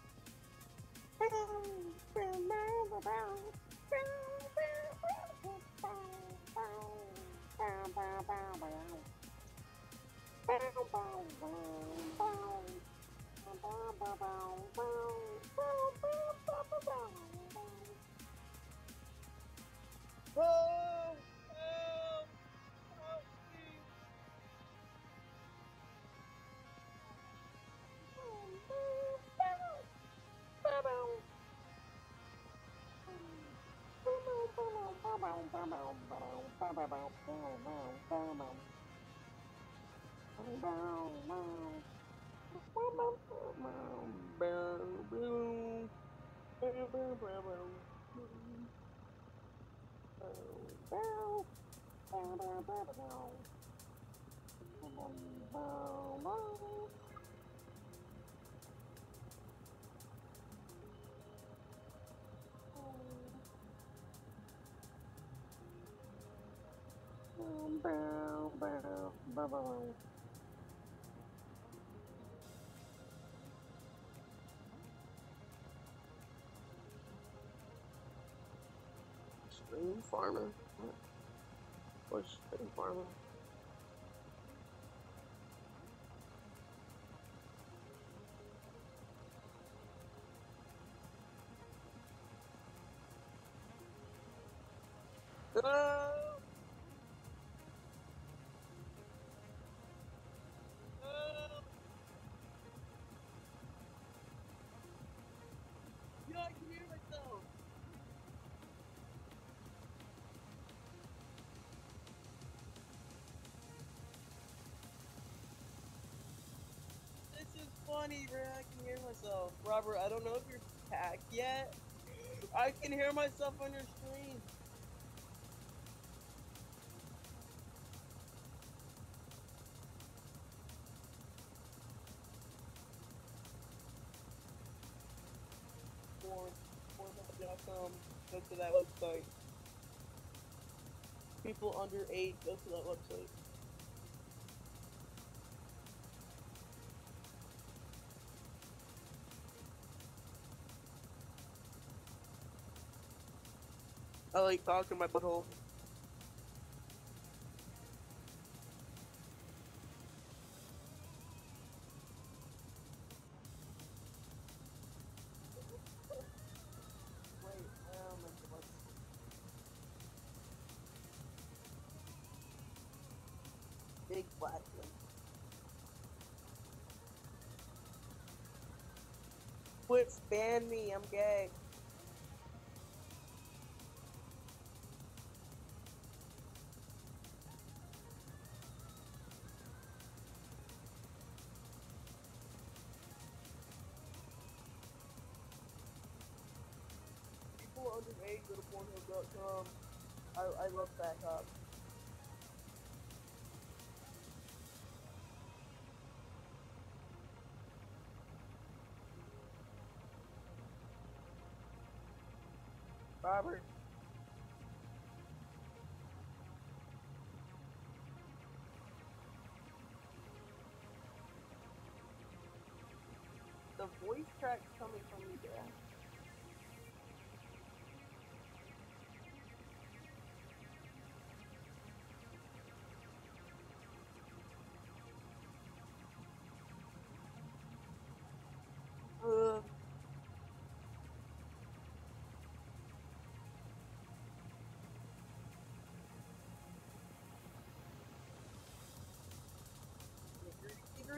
Oh, help! Help me! Stream farmer? What's stream farmer? Yeah, I can hear myself. This is funny, bro. I can hear myself. Robert, I don't know if you're hacked yet. I can hear myself on your screen. Pornhub.com. Go to that website. People under 8, go to that website. I like talking my butthole. Wait, big black one. Quit ban me, I'm gay. People under 8 go to Pornhub.com. I love that hub. Robert. The voice track's coming from you, Dad.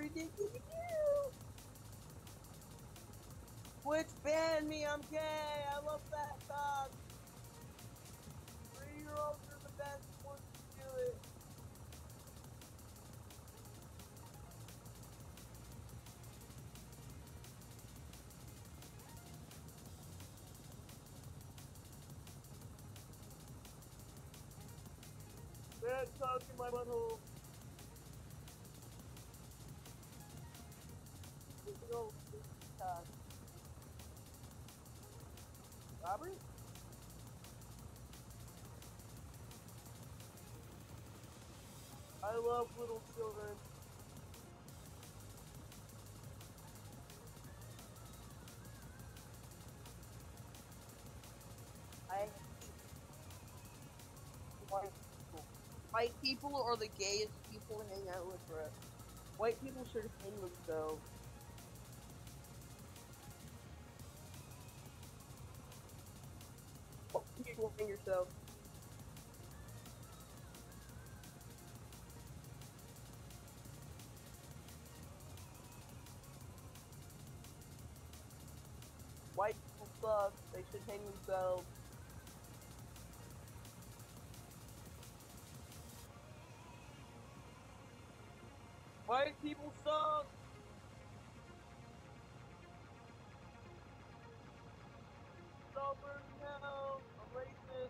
everything to you. Which banned me, I'm gay. I love that dog. 3-year-olds are the best ones to do it. Bad talk in my butthole. Go, Robert? I love little children. I white people are the gayest people to hang out with, bro. White people should hang themselves. People hang yourself. White people suck. They should hang themselves. White people suck. Stubborn now. I'm racist.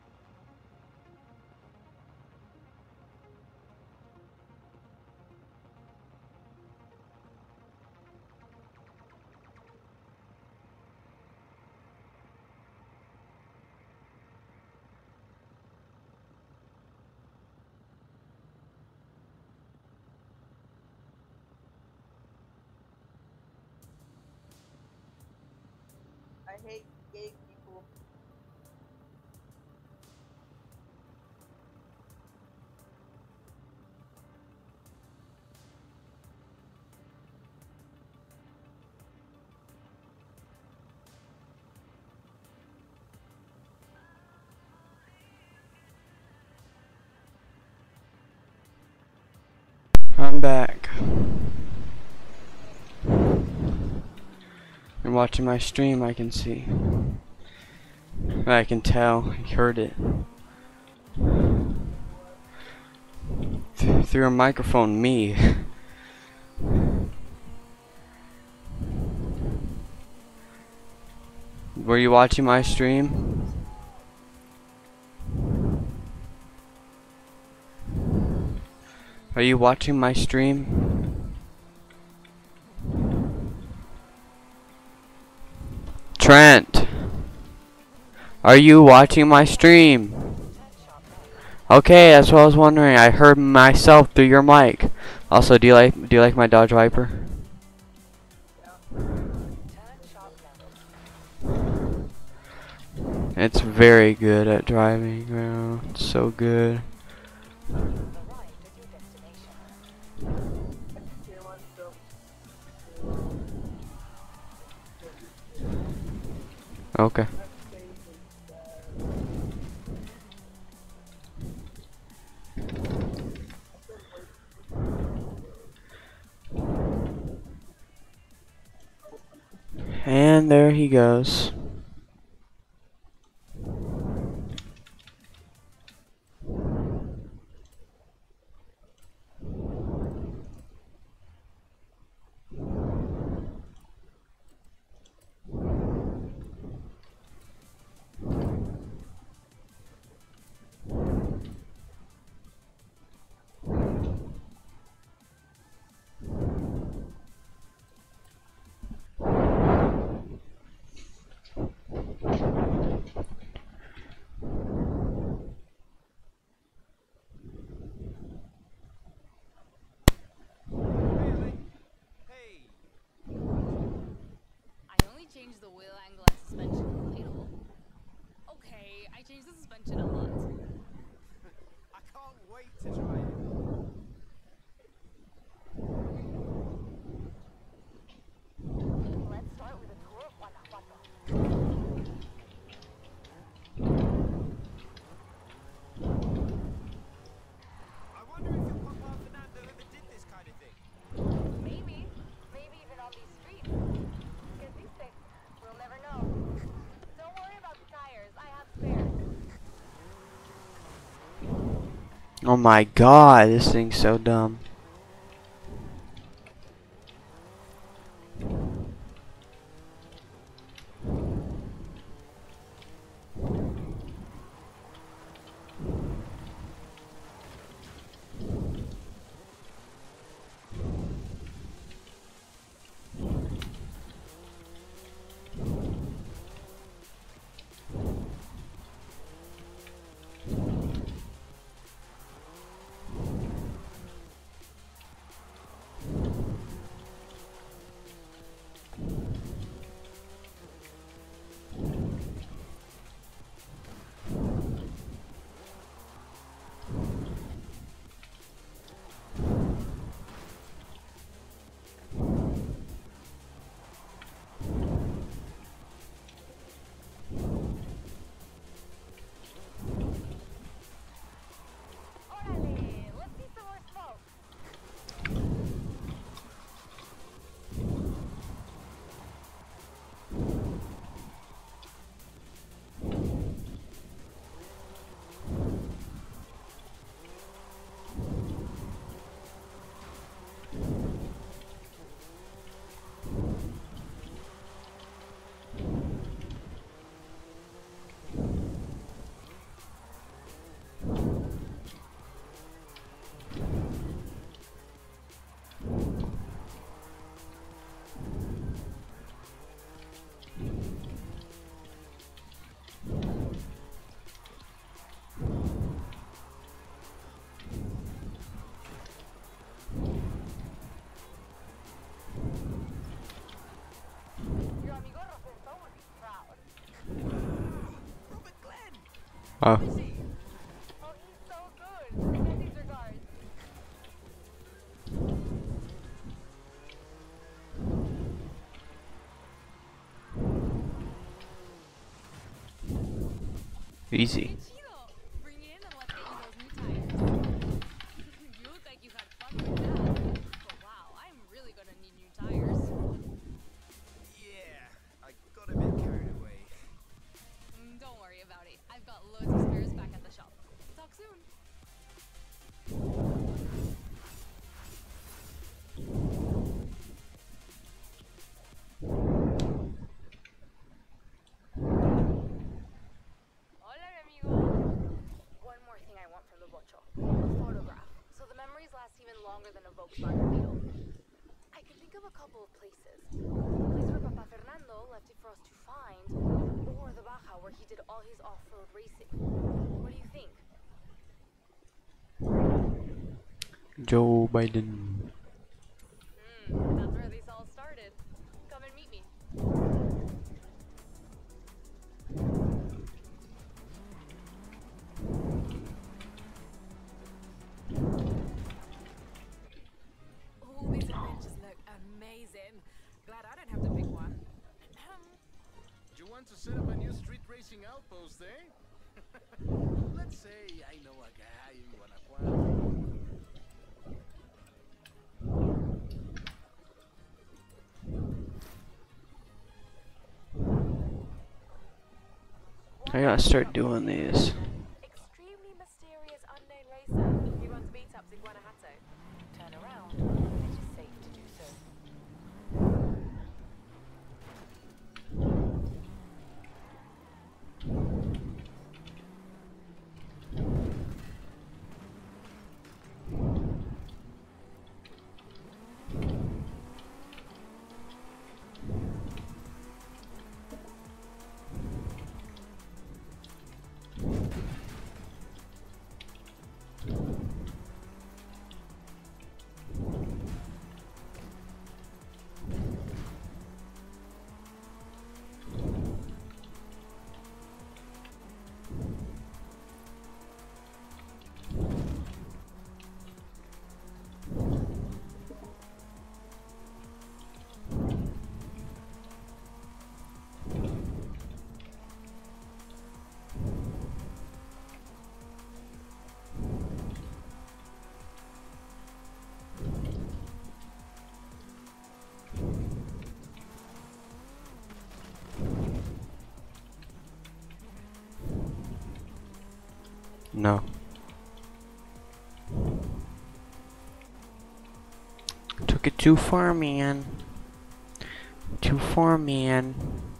I hate gay people. I'm back. You're watching my stream, I can see. I can tell, you heard it. Through a microphone, me. Were you watching my stream? Are you watching my stream? Trent, are you watching my stream? Okay, that's what I was wondering. I heard myself through your mic. Also, do you like my Dodge Viper? It's very good at driving, bro. It's so good. Okay. And there he goes. Changed the wheel angle and suspension a little. Okay, I changed the suspension a lot. I can't wait to try it. Let's start with a tour of Guanajuato. I wonder if your Papa Fernando ever did this kind of thing. Oh my god, this thing's so dumb. Órale, let's see some more smoke. Your amigo Roberto would be proud. Robert Glenn! Oh. Is he? Oh, he's so good. He gets these regards. Easy. Chido. Bring it in and let's get you those new tires. You look like you had fun with that. But wow, I'm really gonna need new tires. Yeah, I got a bit carried away. Don't worry about it. I've got loads of spares back at the shop. Talk soon. Hola, mi amigo. One more thing I want from the bocho. A photograph. So the memories last even longer than a Volkswagen Beetle. I can think of a couple of places. The place where Papa Fernando left it for us to find, or the Baja where he did all his off-road racing. What do you think? Joe Biden. That's where this all started. Come and meet me. Oh, these adventures look amazing. Glad I don't have to pick one. You want to set up a new street racing outpost, eh? Let's say I know a guy in Guanajuato. I gotta start doing these. Extremely mysterious unknown racer. He runs meetups in Guanajuato. Turn around. It is safe to do so. No. it too far, man. Too far, man.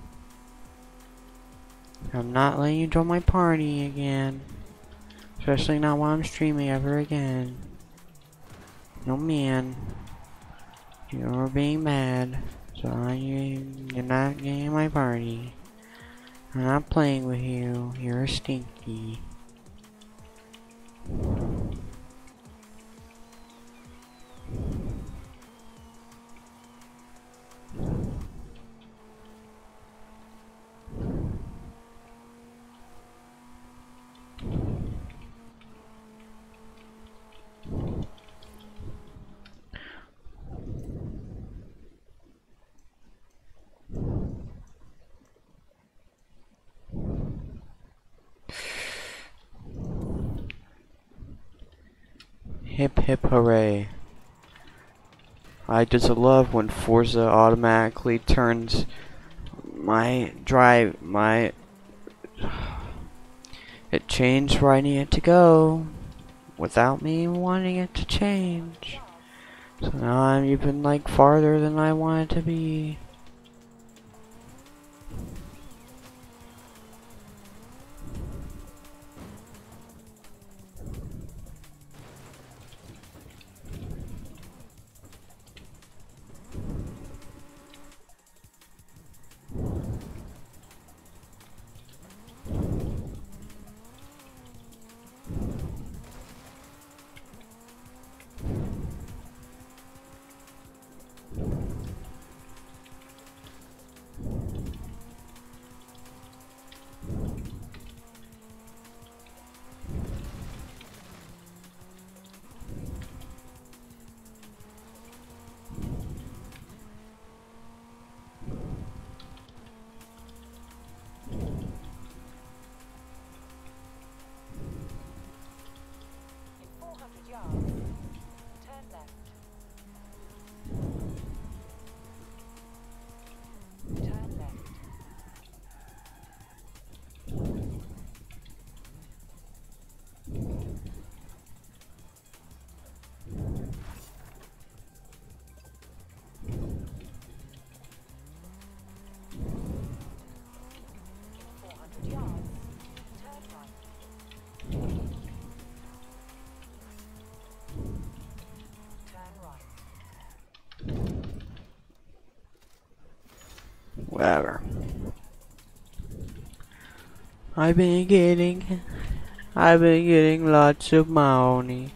I'm not letting you join my party again. Especially not while I'm streaming ever again. No, man. You're being bad. So you're not getting in my party. I'm not playing with you. You're stinky. Hip hip hooray. I just love when Forza automatically turns it changed where I need it to go without me wanting it to change. So now I'm even like farther than I want it to be. In 400 yards, turn left. Turn left. In 400 yards, turn right. Turn right. Whatever. I've been getting lots of money.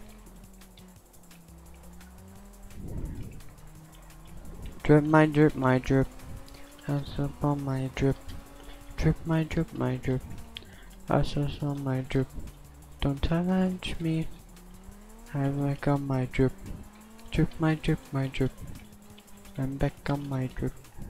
Drip my drip my drip. That's up on my drip. Drip my drip my drip. That's up on my drip. Don't touch me. I'm back on my drip. Drip my drip my drip. I'm back on my drip.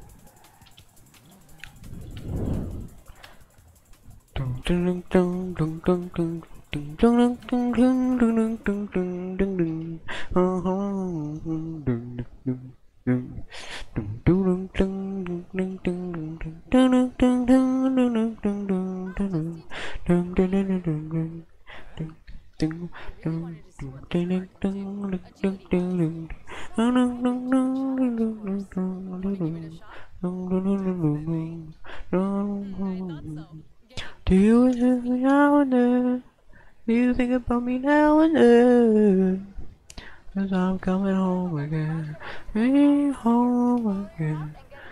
Dun dun dun dun dun dun dun dun dun dun dun dun dun dun dun. Dun dun dun dun. Dun dun dun dun dun dun dun dun dun dun dun dun dun dun. Dun dun dun dun dun dun. Dun dun dun dun dun dun dun dun dun. Dun dun dun dun dun dun dun dun dun. Dun dun dun dun dun dun. Do you think me now and then? Do you think about me now and then? 'Cause I'm coming home again. Me home again.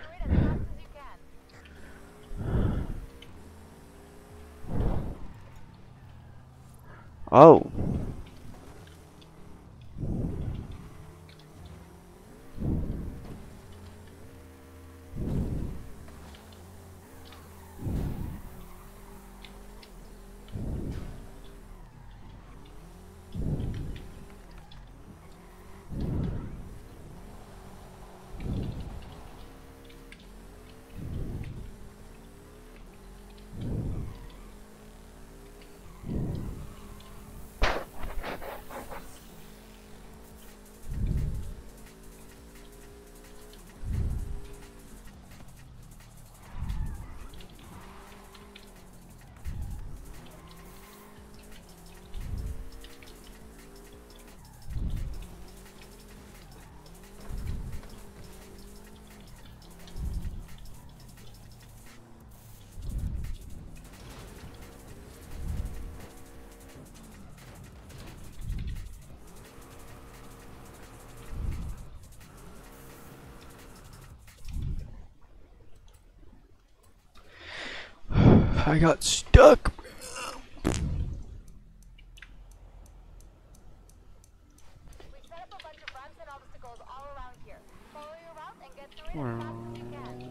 Oh. I got stuck. We've set up a bunch of ramps and obstacles all around here. Follow your route and get through it as fast as you can.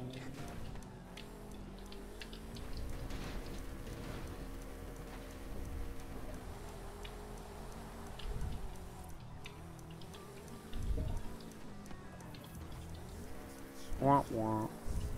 Wah, wah.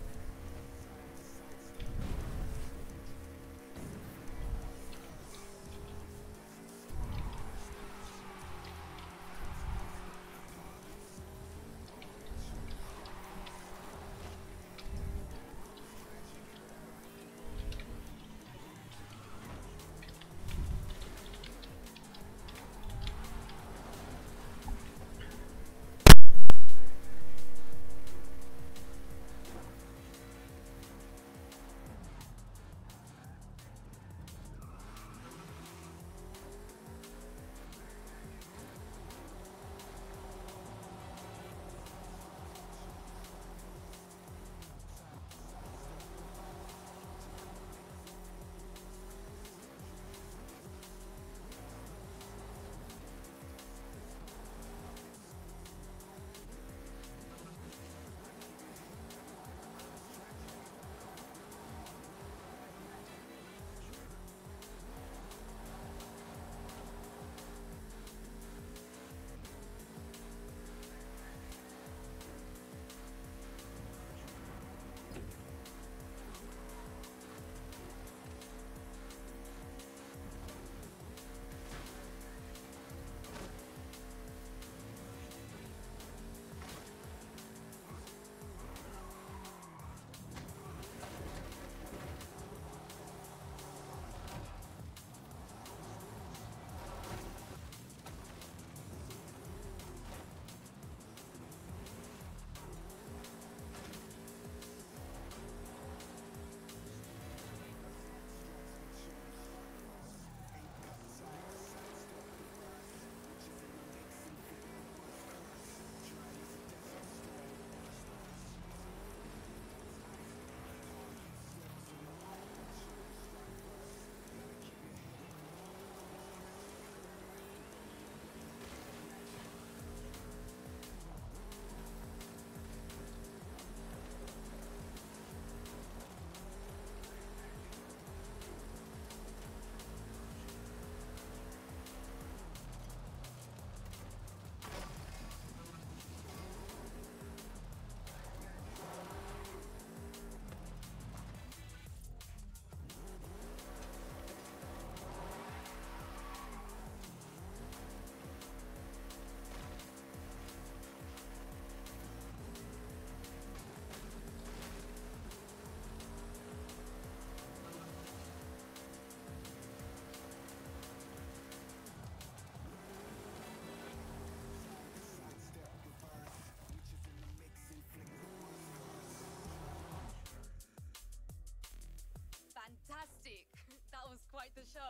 Fantastic! That was quite the show.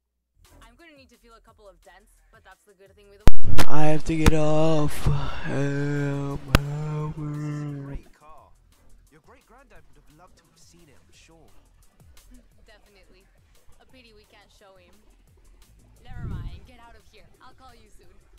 I'm gonna need to feel a couple of dents, but that's the good thing with a I have to get off. Great car. Your great granddad would have loved to have seen it, I'm sure. Definitely. A pity we can't show him. Never mind, get out of here. I'll call you soon.